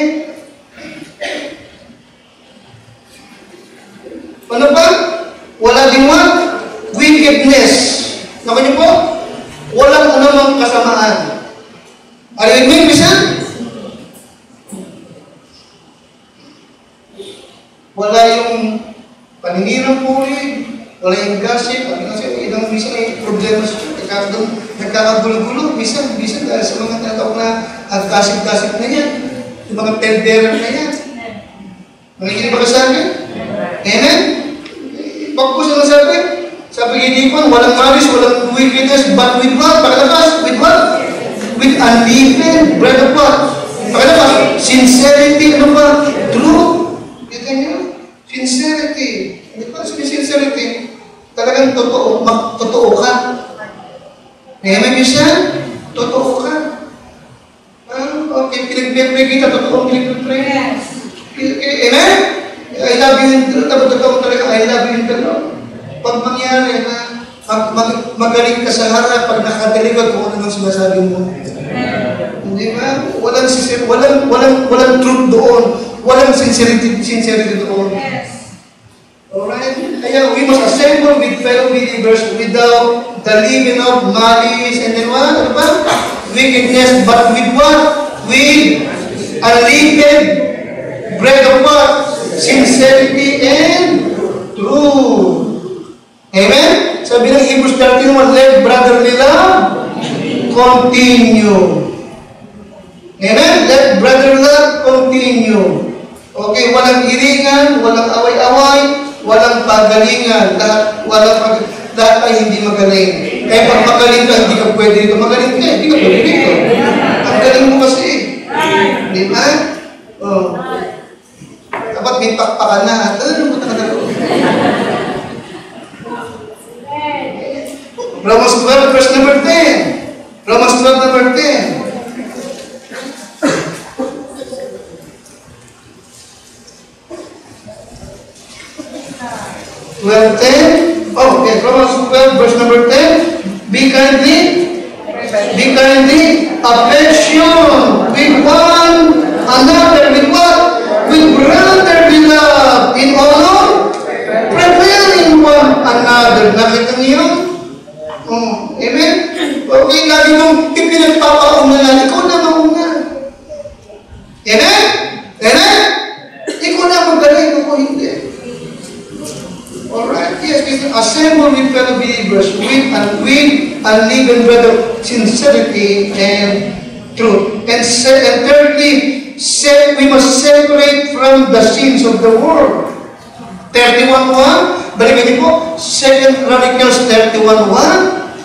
Ano pa? Wala din what? Wickedness. Nakuha niyo po? Walang anumang kasamaan. Are you with me, Bisan? Wala yung paninirang puri, wala yung gossip. Kasi ilang bisan ay problema sa nagkakagulo-gulo. Bisan, bisan dahil sa mga tinatawag na uh, gossip-gossip na yan. Yung mga tenderan na yan. Nakikinig ba ka sa akin? Amen? Pagpus na sabi, sabi Gidipon, walang malice, walang wickedness, but with what? Pakalabas, with what? With unleavened bread of what? Pakalabas, sincerity, ano ba? Truth. Kita niyo? Sincerity. Hindi pa sabi sincerity. Talagang totoo, mag-totoo ka. Amen, Bisan? Totoo ka. Ah, okay, pinag-pray kita, totoo pinag-pray. Yes. Amen? I love you, hindi dapat totoo talaga, I love you in the Lord. Pag mangyari na mag, mag, magaling ka sa harap, pag nakadiligod, kung ano nang sinasabi mo. Hindi ba? Walang, walang, walang, walang truth doon. Walang sincerity, sincerity doon. Alright? Kaya we must assemble with fellow believers without the leaven of malice and then what? Ano ba? Wickedness, but with what? With unleavened bread of what? Sincerity and truth. Amen? Sabi ng Hebrews thirteen one, let brotherly love continue. Amen? Let brotherly love continue. Okay, walang iringan, walang away-away, walang pagalingan, lahat, walang pag, lahat ay hindi magaling. Eh, pag magaling ka, hindi ka pwede dito. Magaling ka, hindi ka pwede dito. Ang galing mo kasi. Di ba? Oh. Dapat may pakpakan na. Ano mo na Romans twelve, verse number ten. Romans twelve, number ten. twelve, ten. Oh, okay. Romans twelve, verse number ten. Be kindly, be kindly affection with one another. With what? With brotherly love in honor, preferring one another. Nakita niyo? Oh, amen? Okay, lagi mong ipinagpapauna na, ikaw na mauna. Amen? Amen? Ikaw na magaling, ako hindi. Alright, yes, assemble with fellow believers with and with unleavened bread of sincerity and truth. And, and thirdly, se we must separate from the sins of the world. thirty-one one, balikan niyo po, Second Chronicles thirty-one one.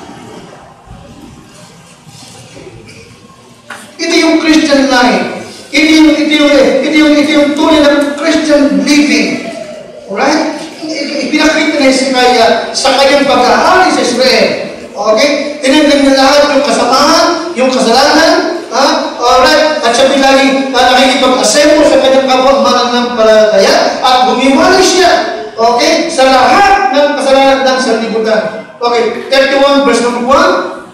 Ito yung Christian life. Ito yung, ito yung, ito yung, ito yung tunay ng Christian living. Alright? Ipinakita ni Hezekiah sa kanyang pag-aari sa Israel. Okay? Tinanggal niya lahat yung kasamahan, yung kasalanan. Ha? Alright? At siya bilang uh, nakikipag-assemble sa kanyang kapwa mananampalataya at gumiwalay siya. Okay? Sa lahat ng kasalanan ng sanlibutan. Okay. thirty-one verse number one.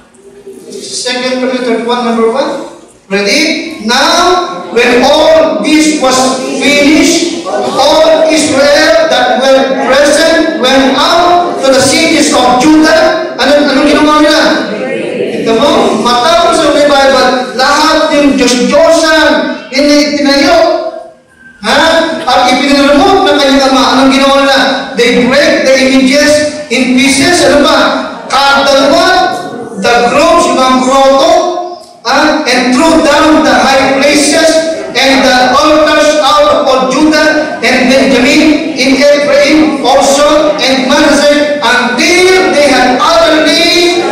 Second Chronicles thirty-one number one. Ready? Now, when all this was finished, all Israel that were present went out to the cities of Judah. Ano, anong ginawa nila? Ito mo, matapos ang revival, lahat yung Diyos-Diyosan, tinayo. Ha? At ipinarumot ng kanyang ama. Anong ginawa nila? They break the images in pieces. Ano ba? Kadalwan, the groves, yung mga grotto, Uh, and threw down the high places and the altars out of all Judah and Benjamin, in Ephraim also and Manasseh, until they had utterly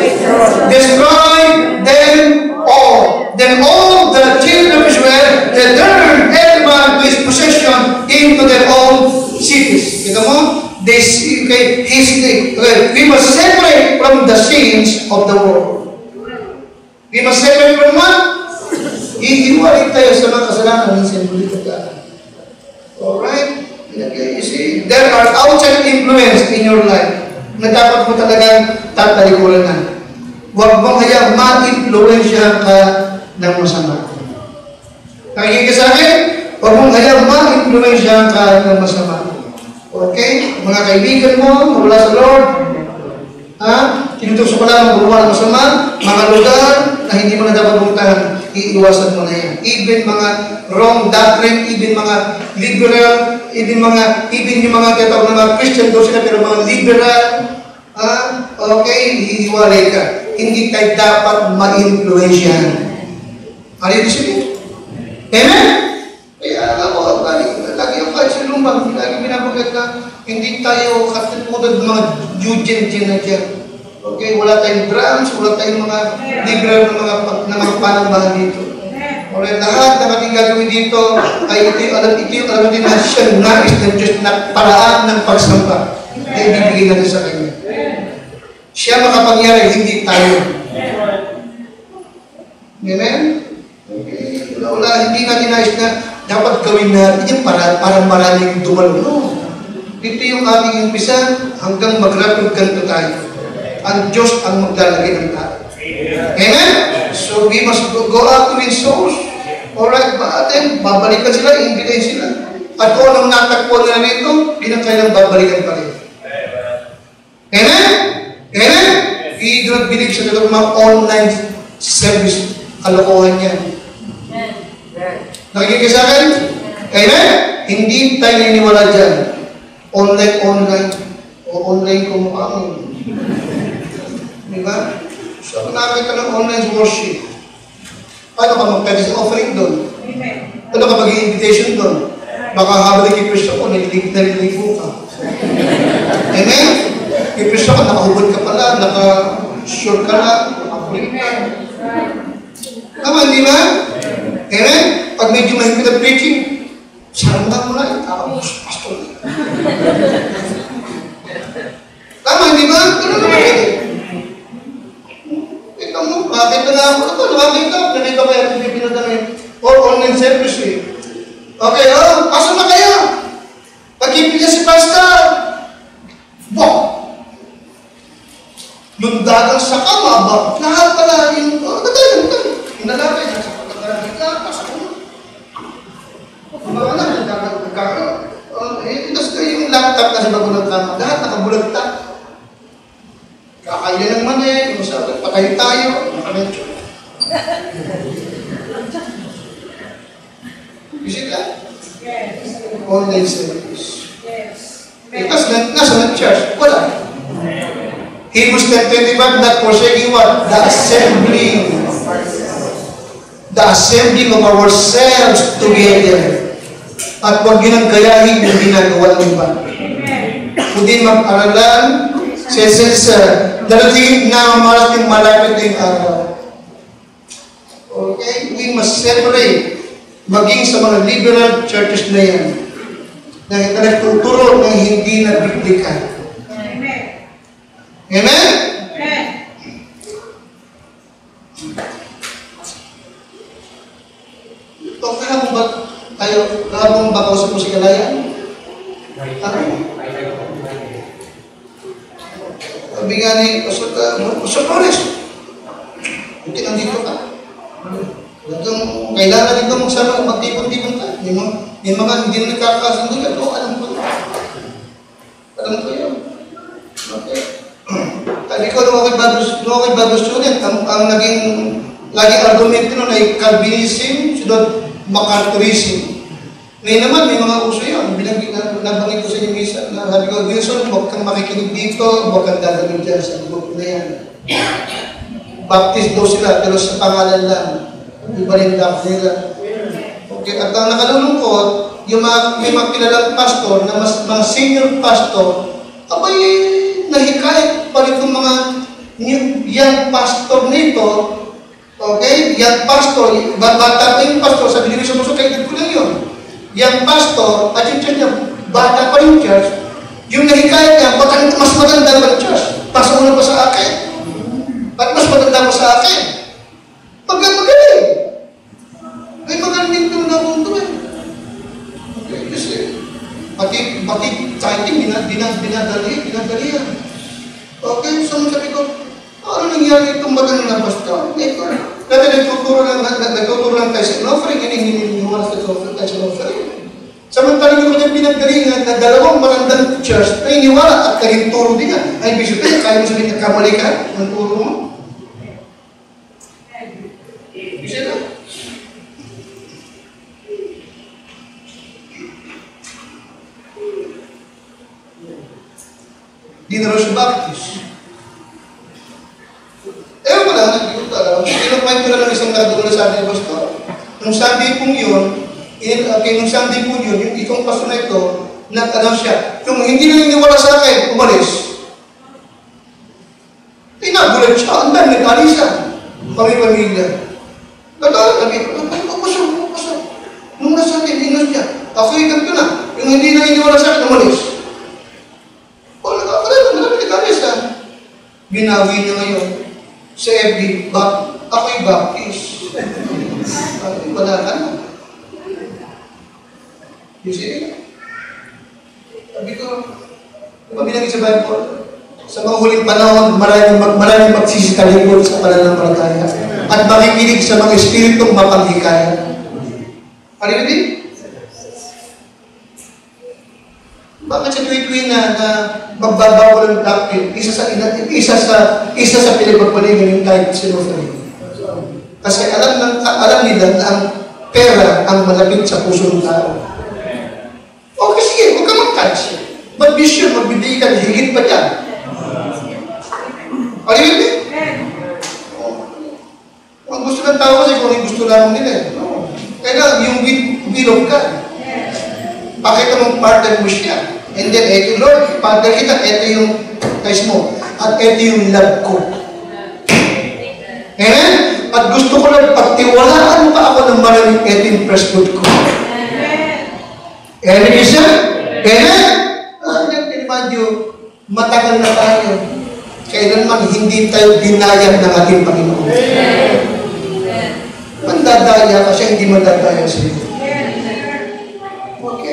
destroyed them all. Then all the children of Israel returned every man to his possession into their own cities. Kita mo? They see, okay, his, okay, we must separate from the sins of the world. We must separate from what? Iiwalay tayo sa mga kasalanan ng sanlibutan. Alright? Okay, you see, there are outside influence in your life na dapat mo talagang tatalikuran na. Huwag mong hayang ma-influensya ka ng masama. Nakikinig ka sa akin? Huwag mong hayang ma-influensya ka ng masama. Okay? Mga kaibigan mo, mula sa Lord, ha? Tinutusok ko lang gumawa ng masama, mga lugar na hindi mo na dapat puntahan, iiwasan mo na yan. Even mga wrong doctrine, even mga liberal, even mga, even yung mga katawag ng mga Christian doon sila, pero mga liberal, ha? Okay, hihiwalay ka. Hindi tayo dapat ma-influensyahan. Ano yung sabihin? Amen? Kaya ako, lagi, lagi ang kahit sa lumang, lagi binabagat na, hindi tayo katulad mga Eugene na dyan. Okay, wala tayong drums, wala tayong mga liberal na mga, na mga panambahan dito. Alright, lahat ng ating gagawin dito ay ito yung alam, ito yung alam natin na siya nais ng Diyos na paraan ng pagsamba na ibibigay natin sa Kanya. Siya makapangyari, hindi tayo. Amen? Okay, wala, wala, hindi natin nais na dapat gawin natin yung para, para maraming dumalo. No. Ito yung ating umpisa hanggang mag-rapid ganito tayo. Ang Diyos ang maglalagay ng tao. Amen? So we must go, go out to win souls. Alright, ba atin, babalikan sila, iimbitahin sila. At kung anong natakpuan nila nito, pinakailang babalikan pa rin. Amen? Amen? We do not believe sa mga online service. Kalokohan yan. Nakikinig sa akin? Amen? Hindi tayo naniniwala dyan. Online, online. O online kung mukha mo. Diba? So, kung nakakita ng online worship, paano ka magpwede sa offering doon? Paano ka mag-invitation doon? Baka habang nag-i-Kristo ko, naliligo ka. Amen? I-Kristo ka, nakahubod ka pala, naka-sure ka na, naka-pulip ka. Tama, di ba? Amen? Pag medyo mahigpit ang preaching, sarang mo na, tapos pastor na. Tama, di ba? Ganun naman yun. Ito mo, bakit na nga ako ito? Nakakita, ganito ba yung pinagdamit? Or online service eh. Okay, oh, pasok na kayo. Pag-ibig niya si pastor. Wow! Lundagang sa kama ba? Lahat pala yung, oh, nagay, nagay. Inalagay niya sa pagkakaragay ka, pasok mo. Mga na, nagkakaroon. Eh, tapos yung laptop kasi bago ng kama, lahat nakabulagtak. Kakaya ng mani, yung sabi, pakayo tayo, nakamensyo. You see that? Yes. Online service. Yes. Eh, tapos nasa ng church, wala. Hebrews ten twenty-five, not forsaking what? The assembling. The assembling of ourselves together. At huwag yun ang gayahin yung ginagawa ng iba. Kundi mag-aralan, since uh, darating na malaking malapit na yung araw. Okay? We must separate. Maging sa mga liberal churches na yan. Na nagtuturo ng hindi na biblical. Amen. Amen? Amen. Okay, habang ba tayo, habang ba kausap mo si Kalayan? Ano? Sabi nga ni Pastor Flores, okay, nandito ka. Kung kailangan dito magsama, magtipon-tipon ka. May mga, may mga hindi na nagkakasundo yan. Oo, alam ko yun. Alam ko yun. Okay. Sabi ko, nung ako'y Bible student, ang, ang naging laging argumento nun ay Calvinism, sunod MacArthurism. Ngayon naman, may mga uso yun. Nabangit ko sa inyo isa. Sabi ko, Wilson, huwag kang makikinig dito, huwag kang dadalhin dyan sa group na yan. Baptist daw sila, pero sa pangalan lang. Iba rin lang nila. Okay, at ang nakalulungkot, yung mga, may mga kilalang pastor, na mas, mga senior pastor, abay, nahikayat pa rin itong mga young pastor nito, okay, young pastor, bata pa yung pastor, sabi nila sa muso, kailan ko lang yun. Young pastor, at yung church niya, bata pa yung church, yung nahikayat niya, ba't mas maganda ba yung church? Pasok mo na pa sa akin. Ba't mas maganda mo sa akin? Magaling. Ay, magaling yung nakunto eh. Okay, kasi, pati, pati, citing, binadali, binadalihan. Okay, so sabi ko, ano nangyari itong magaling na pastor? Ito, dati nagtuturo lang, nagtuturo lang tayo sa offering, hindi hininiwala sa tayo sa offering. Samantalang yung kanyang pinaggalingan na dalawang marandang church na iniwala at kayong turo din nga. Ay, bishop, kaya mo sabihin na kamali ka ng turo mo? Bisa na? Di na rin siya Baptist. Ewan ko lang, nag-iuta lang. Pinapay ko lang ng isang nagdoon na sabi ni Pastor. Nung Sunday pong yun, okay, nung Sunday po yun, yung itong pastor na ito, nag-announce siya. Yung hindi na niniwala sa akin, umalis. Tinagulat siya, ang dami nag-alisan. Pami-pamilya. Nagdaan, sabi ko, pasok, pasok. Nung nasa akin, inos niya. Ako yung ganito na. Yung hindi na niniwala sa akin, umalis. O, nagkakaroon, marami nag-alisan. Binawi niya ngayon. Sa F B, ako'y Baptist. Wala ka na. You see? Sabi ko, di ba binanggit sa Bible? Sa mga huling panahon, maraming, maraming magsisitalikod sa pananampalataya at makikinig sa mga espiritong mapanghikaya. Are you ready? Bakit sa tuwi-tuwi na, na magbabawal ng doctrine, isa sa, isa sa, isa sa pinagpagpalingan yung kahit sinofering. Kasi alam, ng, alam nila na ang pera ang malapit sa puso ng tao. Okay, sige, huwag ka mag-touch. But be sure, magbibigay ka, higit pa dyan. Are you ready? Ang gusto ng tao kasi kung yung gusto lamang nila. No. Kaya yung bilog ka. Pakita mong partner mo siya. And then, eto Lord, partner kita, eto yung guys mo. At eto yung love ko. Amen? At gusto ko lang pagtiwalaan mo pa ako ng maraming eto yung press food ko. Amen, isa? Amen? Ah, nag-remind you, matagal na tayo. Kailanman hindi tayo dinayang ng ating Panginoon. Mandadaya ka siya, hindi mandadaya siya. Okay?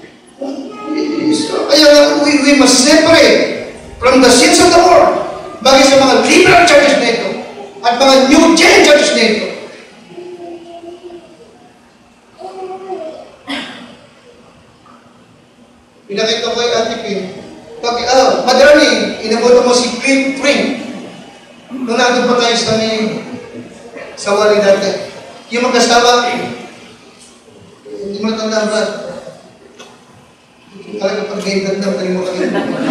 So, kaya we, we must separate from the sins of the world bagay sa mga liberal churches na ito at mga new gen churches na ito. Pinakita ko kay Ate Pin. Okay, oh, Madrani, inabuto mo si Clint Pring. Nung nandun pa tayo sa may sa wali dati. Yung magkasawa, hindi mo natandaan ba? Talaga pag gaydag na, tayo mo kanina.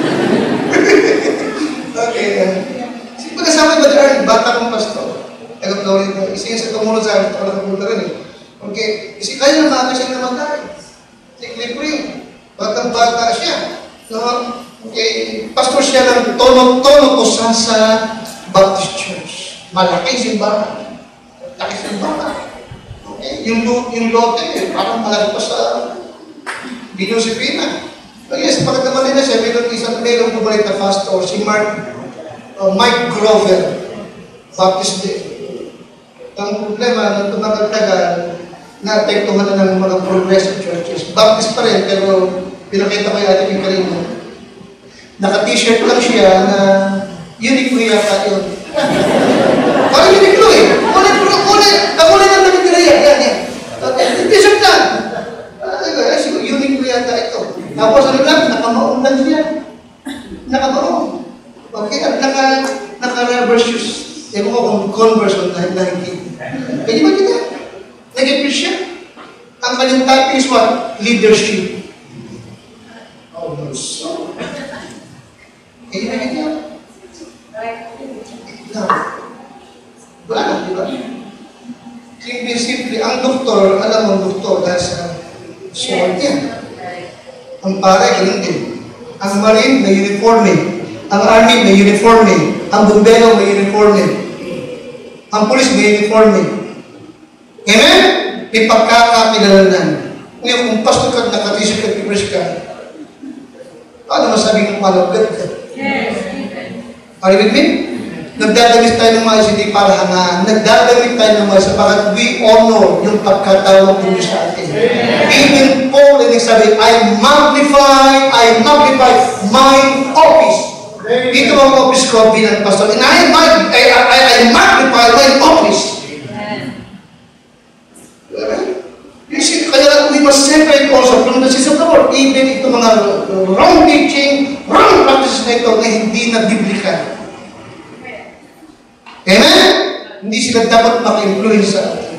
Okay. Si magkasawa yung Madrani, bata kong pastor. Taga Florida. Isa yung sa tumulong sa akin, talaga pumunta rin eh. Okay. Kasi kaya na maaga siya namatay. Si Clint Pring. Batang-bata siya. So, okay, pastor siya ng Tono-Tono Kusasa Baptist Church. Malaking simbahan. Malaking simbahan. Okay, yung, yung lote, parang malaki pa sa Binusipina. Okay, sa pagkataman nila siya, mayroon isang mayroong bumalik na pastor, si Mark, uh, Mike Grover, Baptist Day. Ang problema, nung tumagag-tagal, na-apektuhan na ng mga progressive churches. Baptist pa rin, pero pinakita ko yung ating kanina. Naka-t-shirt lang siya na Uniqlo yata yun. Parang Uniqlo eh. Kulit, kulit. Nakulit lang namin nila yan. Yan, yan. T-shirt lang. Uniqlo yata ito. Tapos ano lang, nakamaon lang siya. Nakamaon. Okay, at naka, naka-rubber shoes. Ewan ko kung Converse o Nike. Pwede ba kita? Nag-appreciate siya. Ang kanyang topic is what? Leadership. Oh, no. So, kaya na ganyan. Now, wala na, di ba? Clean simple. Ang doktor, alam mo ang doktor dahil sa sword yan. Ang pare, ganun din. Ang marine, may uniforme. Ang army, may uniforme. Ang bumbero, may uniforme. Ang pulis, may uniforme. Amen? May pagkakakilalanan. Ngayon, kung pastor ka, nakatisip ka, pipres ka, paano masabi ng malagad ka? Yes. Are you with me? Nagdadamit tayo ng mga hindi para hangaan. Nagdadamit tayo ng mga sapagat we honor yung pagkatawag ng Diyos sa atin. Even Paul, and sabi, I magnify, I magnify my office. Ito ang office ko bilang pastor. And I, I, I, I magnify my office. You see, kaya we must separate also from the sins of the world. Even ito mga wrong teaching, wrong practices na ito na hindi nag-biblical. Amen? Hindi sila dapat maka-influence sa atin.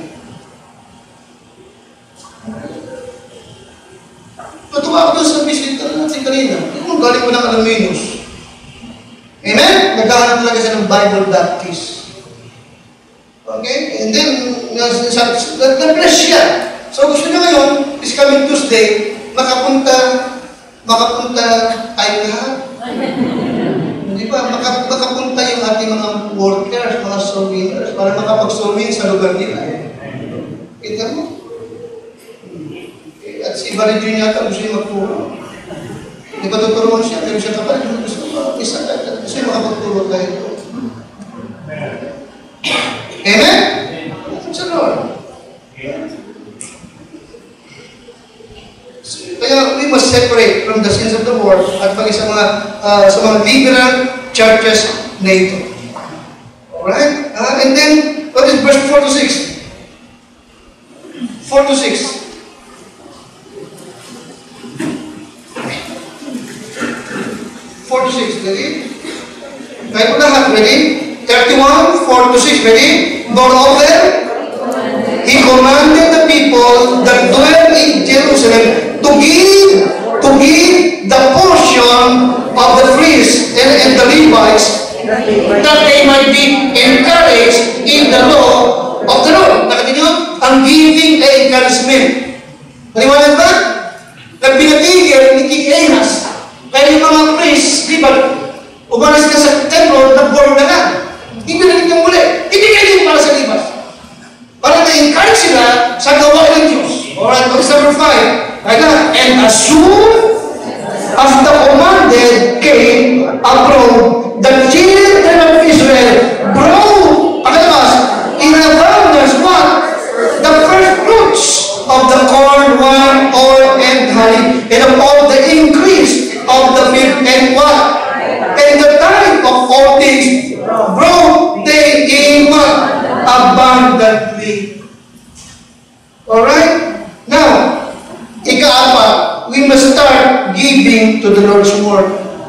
Natuwa ako doon sa visit natin kanina. Kung galing ko ng Alaminos. Amen? Naghahanap talaga siya ng Bible Baptist. Okay? And then, nag-bless siya. So gusto niya ngayon, this coming Tuesday, makapunta, makapunta tayo lahat. Di ba? Maka, makapunta yung ating mga workers, mga soul winners, para makapag-soul win sa lugar nila. Kita mo? At si Barry Junior yata gusto niya magturo. Di ba tuturuan siya? Pero siya kapal, gusto mo, isa ka, gusto niya makapagturo tayo. Amen? Sa Lord. Kaya we must separate from the sins of the world at pag sa mga, uh, sa mga liberal churches na ito. Alright? Uh, and then, what is verse four to six? four to six. four to six, ready? Tayo po lahat, ready? thirty-one, four to six, ready? Moreover, He commanded the people that dwell in Jerusalem to give, to give the portion of the priests and, and the Levites, that they might be encouraged in the law of the Lord. Nakita niyo? Ang giving ay encouragement. Paliwanag ba? Nagpinatigil ni King Ahaz. Kaya yung mga priests, di ba, umalis ka sa temple, nag-born na na. Hindi na rin muli. Hindi kayo din para sa libas. Para na-encourage sila sa gawain ng Diyos. Alright, verse number five. Right na. And as soon as the commanded came abroad, the children of Israel brought, pagkatapos, in abundance what? The first fruits of the corn, wine, oil, and honey, and of all the increase of the field, and what? And the time of all things brought they in what? Abundantly. Alright? Now, ika-apat, we must start giving to the Lord's work.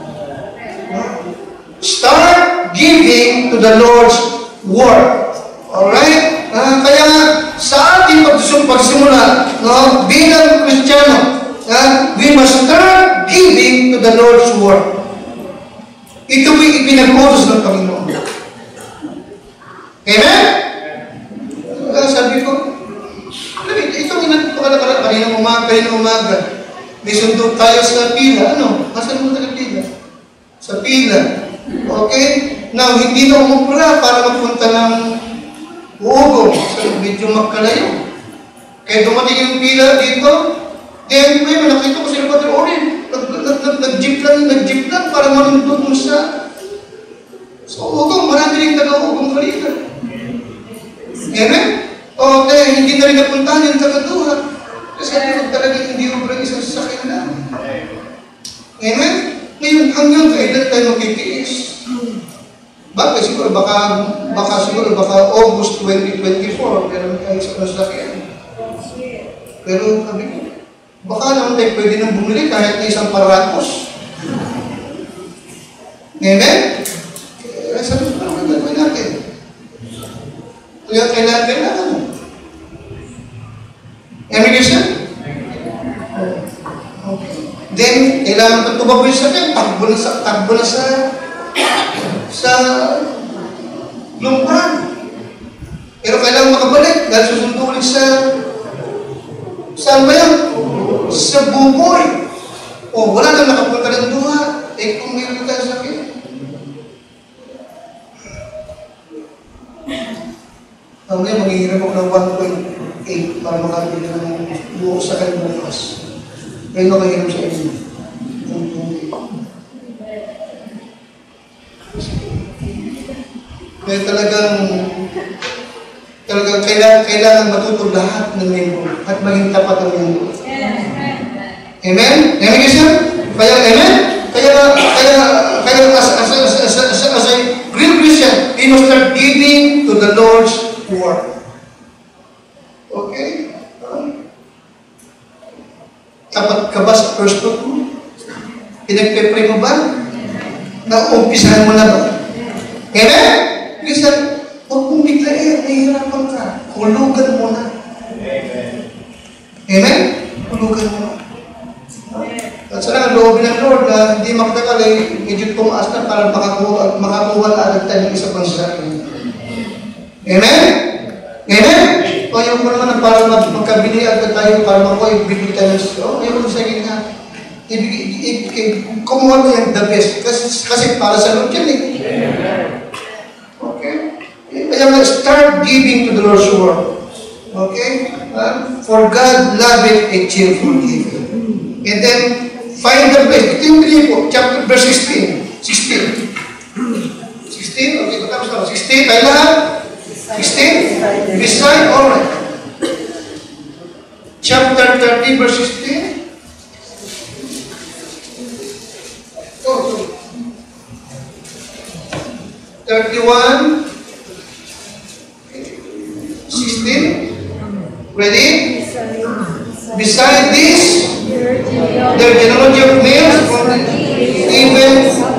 Start giving to the Lord's work. Alright? Uh, kaya nga, sa ating pagsimula, no, bilang Kristiyano, uh, we must start giving to the Lord's work. Ito ay ipinag-utos ng Panginoon. Amen? Uh, sabi ko, alam mo, itong inagpakalakarap, kanina umaga, kanina umaga, may sundo tayo sa pila. Ano? Masan mo tayo pila? Sa pila. Okay? Now, hindi na umupula para magpunta ng Uugong. So, medyo magkalayo. Kaya dumating yung pila dito, then, may nakita ko sila Brother Orin. Nag-jeep lang, nag-jeep lang para malundot mo sa sa Uugong. Marami rin taga-Uugong kalita. Amen? Okay, hindi na rin napuntahan yung taga-Duha. Kasi ito talaga hindi mo parang isang sasakyan lang. Amen? Ngayon, hanggang kailan tayo magkitiis? Bakit? Siguro, baka, baka siguro, baka August twenty twenty-four, pero may isang sasakyan. Pero, sabi ko, baka naman tayo pwede nang bumili kahit na isang paratos. Amen? Kaya sabi ko, ano gagawin natin? Kaya kailangan, kailangan mo. Emigration? Okay. Then, kailangan pag tumaboy sa akin, takbo na sa, takbo na sa, sa lumpan. Pero kailangan makabalik dahil susundo ulit sa, saan ba yan? Sa buboy. O, wala na nakapunta ng Duha. Eh, kung mayroon tayo sa akin. Mamaya, maghihiram ako ng one point eight para makabili ng buo sa kanyang bukas. Kaya no, maghihiram sa inyo. Kaya talagang talagang kailangan, kailangan matuto lahat ng membro at maging tapat ang membro. Amen? Amen kasi? Kaya, amen? Kaya, kaya, kaya as, as, as, as, as, as a real Christian, we must start giving to the Lord's work. Okay? Um, tapat ka ba sa first fruit mo? Pinagpe-pray mo ba? Na-umpisahan mo na ba? Amen? Kasi, huwag mong biglain, nahihirapan ka. Hulugan mo na. Amen? Hulugan mo na. At sana ang loobin ng Lord na hindi makatagal ay medyo tumaas na para makakuha, makakuha na agad tayo ng isa pang sarili. Amen? Amen? O yung ko naman para mag magkabili agad tayo para makuha, ibigay tayo ng siya. O, yung ko sa gina. Kumuha mo yung the best. Kasi, kasi para sa Lord yan eh. Okay? Kaya nga, start giving to the Lord's work. Okay? Uh, for God loveth a cheerful giver. And then, find the place. Ito yung three po, chapter, verse sixteen. sixteen. sixteen? Okay, tapos na. sixteen, tayo lahat. sixteen? Beside, alright. Chapter thirty, verse sixteen. thirty-one, sixteen. Ready? Beside this, the genealogy of males from even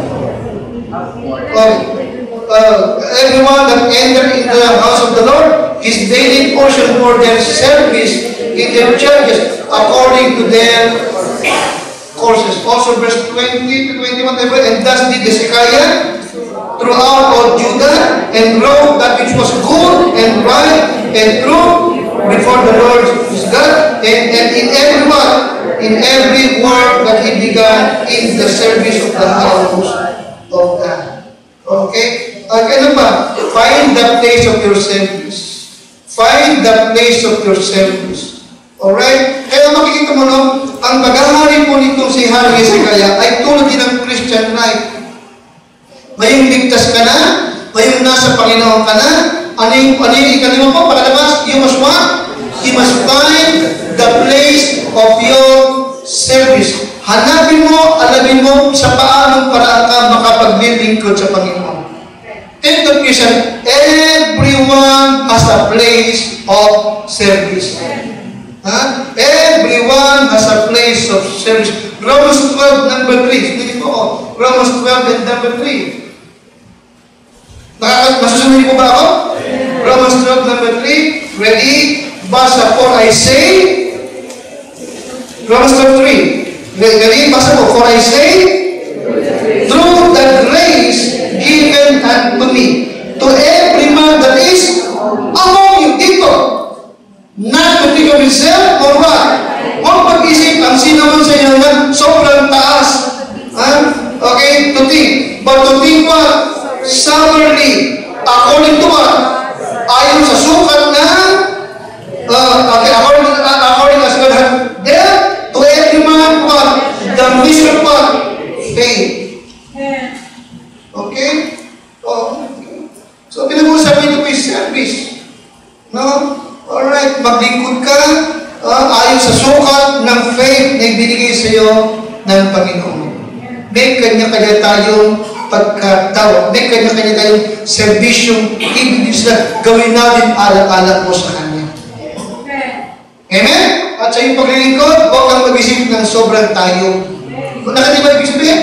of uh, everyone that entered into the house of the Lord, his daily portion for their service in their churches according to their courses. Also verse twenty to twenty-one, and thus did Hezekiah throughout all Judah, and wrote that which was good and right and true before the Lord his God, and, and in every one, in every work that he began in the service of the house of God. Okay? Okay, ano ba? Find the place of your service. Find the place of your service. Alright? Kaya makikita mo, no, ang paghahari po nitong si Hari Hezekiah ay tulad din ng Christian life. Ngayong ligtas ka na, ngayong nasa Panginoon ka na, ano yung, ano yung ikalima po, pakalabas, you must what? You must find the place of your service. Hanapin mo, alamin mo sa paanong paraan ka makapaglilingkod sa Panginoon. In the Christian, everyone has a place of service. Huh? Everyone has a place of service. Romans twelve, number three. Hindi po, Romans twelve and number three. Masusunod po ba ako? Romans twelve, number three. Ready? Basa for I say. Romans twelve, three. Ready? Basa po. For I say, through the grace given unto me, to every man that is among you, dito, not to think of himself or what? Huwag pag-isip ang sino man sa inyo na sobrang taas. Huh? Okay? To think. But to think what? Soberly. According to what? Ayon sa sukat na uh, okay, according to uh, according as God has dealt to every man what? The mission what? Faith. Okay? Oh. So, pinag-uusapan ito po yung service. No? Alright, maglingkod ka uh, ayon sa sukat ng faith na ibinigay sa iyo ng Panginoon. May kanya-kanya tayong pagkatawag. May kanya-kanya tayong serbisyong ibig sila gawin natin alat-alat mo sa Kanya. Amen? At sa iyong paglilingkod, huwag kang mag-isip ng sobrang tayo. Nakatibay ibig sabihin?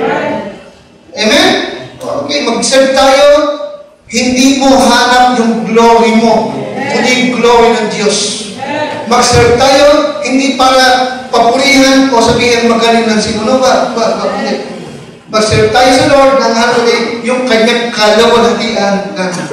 Amen? Okay, mag-serve tayo, hindi mo hanap yung glory mo, kundi yung glory ng Diyos. Mag-serve tayo, hindi para papurihan o sabihin magaling ng sinuno ba? Ba, ba, hindi. Mag-serve tayo sa Lord ng ano yung kanyang kalawalhatian natin.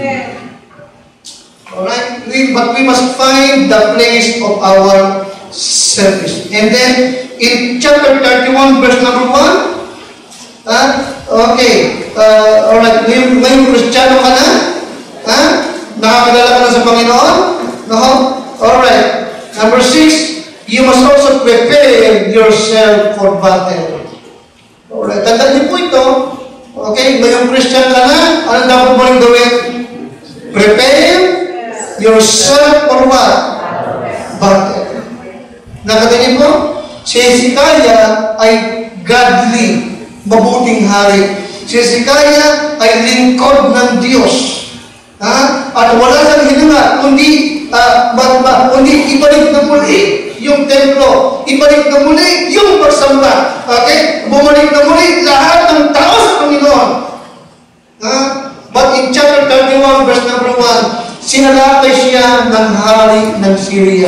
Alright? We, but we must find the place of our service. And then, in chapter thirty-one, verse number one, uh, okay, uh, alright, ngayong, ngayong Kristiyano ka na? Ha? Nakakilala ka na sa Panginoon? No? Alright. Number six, you must also prepare yourself for battle. Alright, tandaan niyo po ito. Okay, ngayong Christian ka na, anong dapat mo rin gawin? Prepare yourself for what? Battle. Nakatingin po? Si Hezekiah ay godly, mabuting hari. Si Hezekiah ay lingkod ng Diyos. Ha? At wala siyang hininga, kundi, uh, kundi ibalik na muli yung templo, ibalik na muli yung pagsamba. Okay? Bumalik na muli lahat ng tao sa Panginoon. Ha? But in chapter thirty-one, verse number one, sinalakay siya ng hari ng Syria.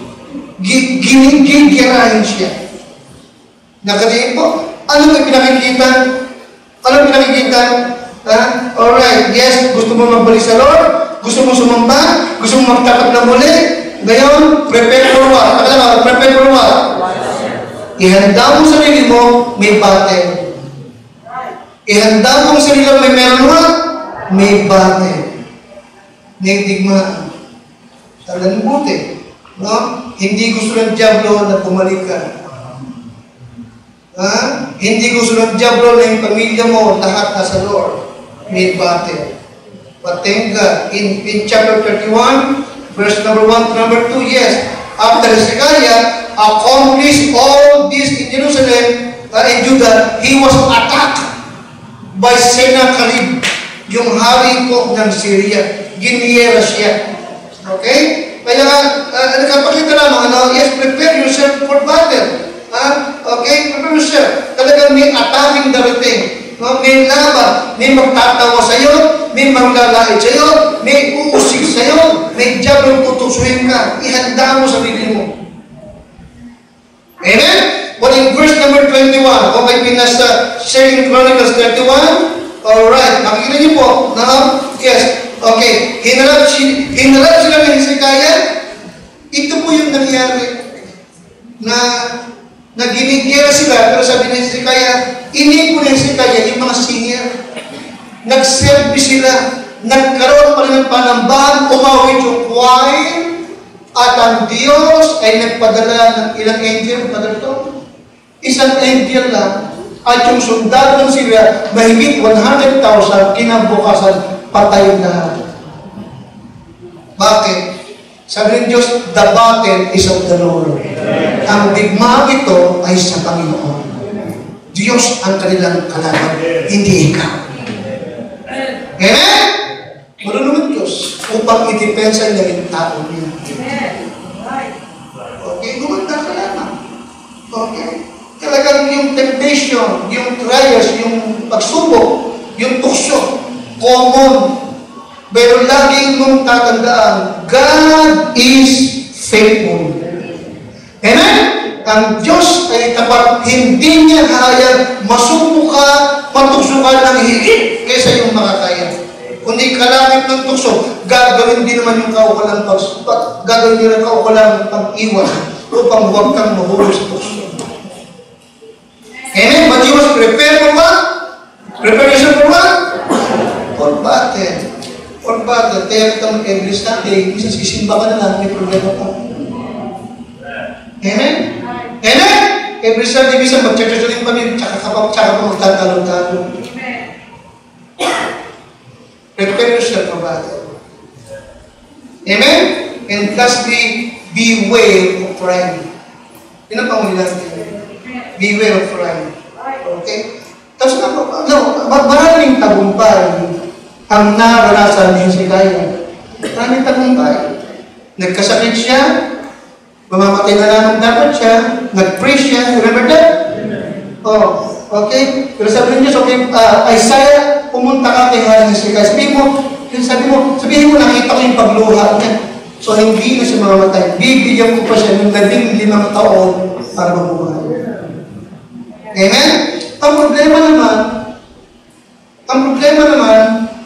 Ginigirahin siya. Nakatingin po? Ano yung pinakikita? Ano yung pinakikita? Ha? Alright, yes, gusto mo magbalik sa Lord? Gusto mo sumamba? Gusto mo magtapat na muli? Ngayon, prepare for what? Ano, prepare for what? Ihanda mo sarili mo, may battle. Ihanda mo sarili mo, may meron what? May battle. May digmaan. Talagang buti. No? Hindi gusto ng Diablo na bumalik ka. Ha? Hindi gusto ng Diablo na yung pamilya mo, lahat nasa Lord. May battle. But thank God, in, in chapter thirty-one, verse number one to number two, yes, after Hezekiah accomplished all this in Jerusalem, uh, in Judah, he was attacked by Sennacherib. yung hari po ng Syria. Giniyera siya. Okay? Kaya, uh, nakapakita lamang, ano, yes, prepare yourself for battle. Ah, okay? Prepare yourself. Talagang may attacking darating. No? May laban. May magtatawa sa'yo. May maglalait sa'yo. May uusig sa'yo. May diablong tutusuhin ka. Ihanda mo sarili mo. Amen? Well, in verse number twenty-one, kung may pinasa Second Chronicles thirty-one, alright, makikita niyo po, na, yes, okay, hinarap, hinarap sila ng Hezekiah. Ito po yung nangyari na na ginigera sila, pero sabi ni Hezekiah, ini po ni Hezekiah yung mga senior. Nag-service sila, nagkaroon pa rin ng panambahan, umawit yung choir, at ang Diyos ay nagpadala ng ilang angel, Padre Tom? Isang angel lang, at yung sundalo ng Syria, mahigit one hundred thousand, kinabukasan, patay na. Bakit? Sabi ng Diyos, the battle is of the Lord. Ang digmaan ito ay sa Panginoon. Diyos ang kanilang kalaban, hindi ikaw. Amen? Marunong ang Diyos upang i-depensa niya yung tao niya. Okay, gumanda ka lamang. Okay? Talagang yung temptation, yung trials, yung pagsubok, yung tukso, common. Pero laging mong tatandaan, God is faithful. Amen? Ang Diyos ay tapat, hindi niya hayag masuko ka, matukso ka ng higit kaysa yung makakaya. Kundi kalangit ng tukso, gagawin din naman yung kaukulang pagsupat, gagawin din ang kaukulang pag-iwan upang huwag kang mahulog sa tukso. Amen? But you must prepare for what? Preparation for what? For battle. For battle. Kaya kita mo every Sunday, minsan sisimba ka na lang, may problema ka. Amen? Amen? Every Sunday, minsan mag-church ulit kami, tsaka ka pa, tsaka pa magtatalong-talong. Prepare yourself for battle. Amen? And lastly, beware of pride. Yun ang pangulilan natin. Beware of pride. Okay? Tapos na, no, maraming tagumpay ang naranasan ni Hezekiah. Maraming tagumpay. Nagkasakit siya, mamamatay na naman dapat siya, nag-pray siya, remember that? Oh, okay? Pero sabi niya, okay, uh, Isaiah, pumunta ka kay Haring Hezekiah. Sabihin mo, sabi mo, sabihin mo, nakita ko yung pagluha niya. So, hindi na siya mamamatay. Bibigyan ko pa siya ng labing limang taon para mabuhay. Amen? Ang problema naman, ang problema naman,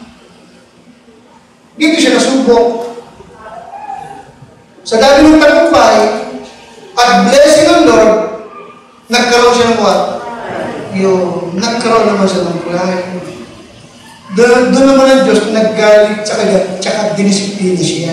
dito siya nasubok. Sa dami ng tagumpay, at blessing ng Lord, nagkaroon siya ng what? Yung, nagkaroon naman siya ng pride. Doon, doon naman ang Diyos naggalit sa kanya, tsaka dinisiplina siya.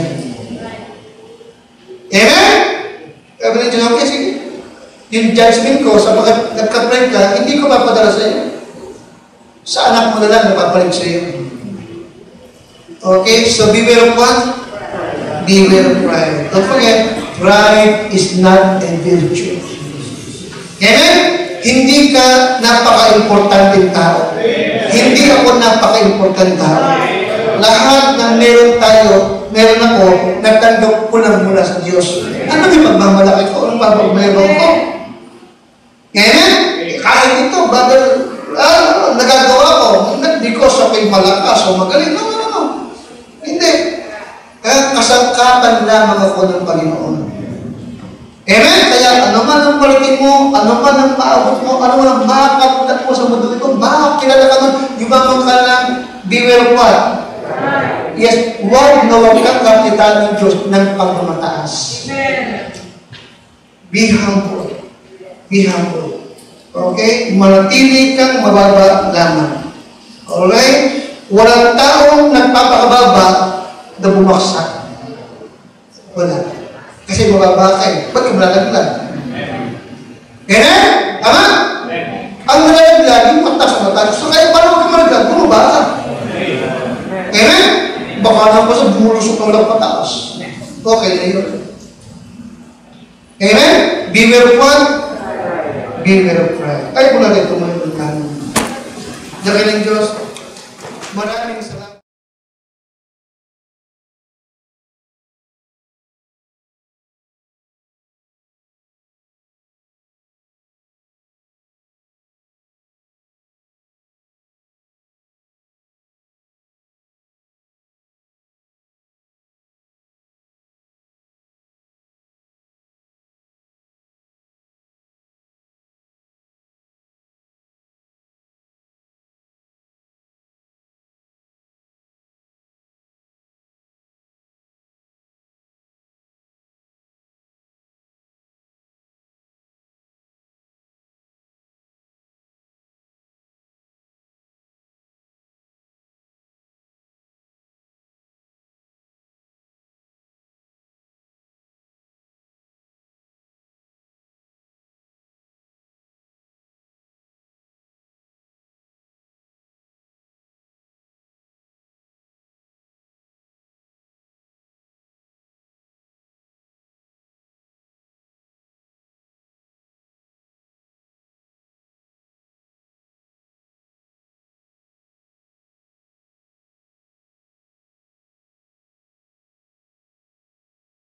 Amen? Sabi ng Diyos, okay, sige. Yung judgment ko, sa mga nagka-pray ka, hindi ko papadala sa iyo. Sa anak mo na lang, napapalik sa iyo. Okay, so beware of what? Beware of pride. Don't forget, pride is not a virtue. Amen? Hindi ka napaka-importante tao. Hindi ako napaka-importante tao. Lahat ng meron tayo, meron ako, natanggap ko lang mula sa Diyos. Ano yung pagmamalaki ko? Anong pagmamalaki ko? Amen? Kahit ito, bagay, ah, nagagawa ko, not because ako'y malakas o magaling. No, no, no. Hindi. Eh, kasangkapan lamang ako ng Panginoon. Amen? Kaya ano man ang parating mo, ano man ang maabot mo, ano man ang makakapulat mo sa mundo ito, makakilala ka nun, yumamang ka lang, beware of what? Yes, huwag na huwag kang kapitan ng Diyos ng pagmamataas. Be humble. Be humble. Okay? Manatili kang mababa lamang. Alright? Walang taong nagpapakababa na bumaksak. Wala. Kasi mababa ka eh. Ba't yung malaglag? Amen? Tama? Ang malaglag, yung patas sa mata. So kaya paano huwag ka malaglag? Bumaba ka. Amen? Baka naman sa bumulusok ng walang pataas. Okay na yun. Amen? Beware of what? Beware of pride. Ay, kung natin tumayo ng kanon. Diyagay ng Diyos. Maraming salamat.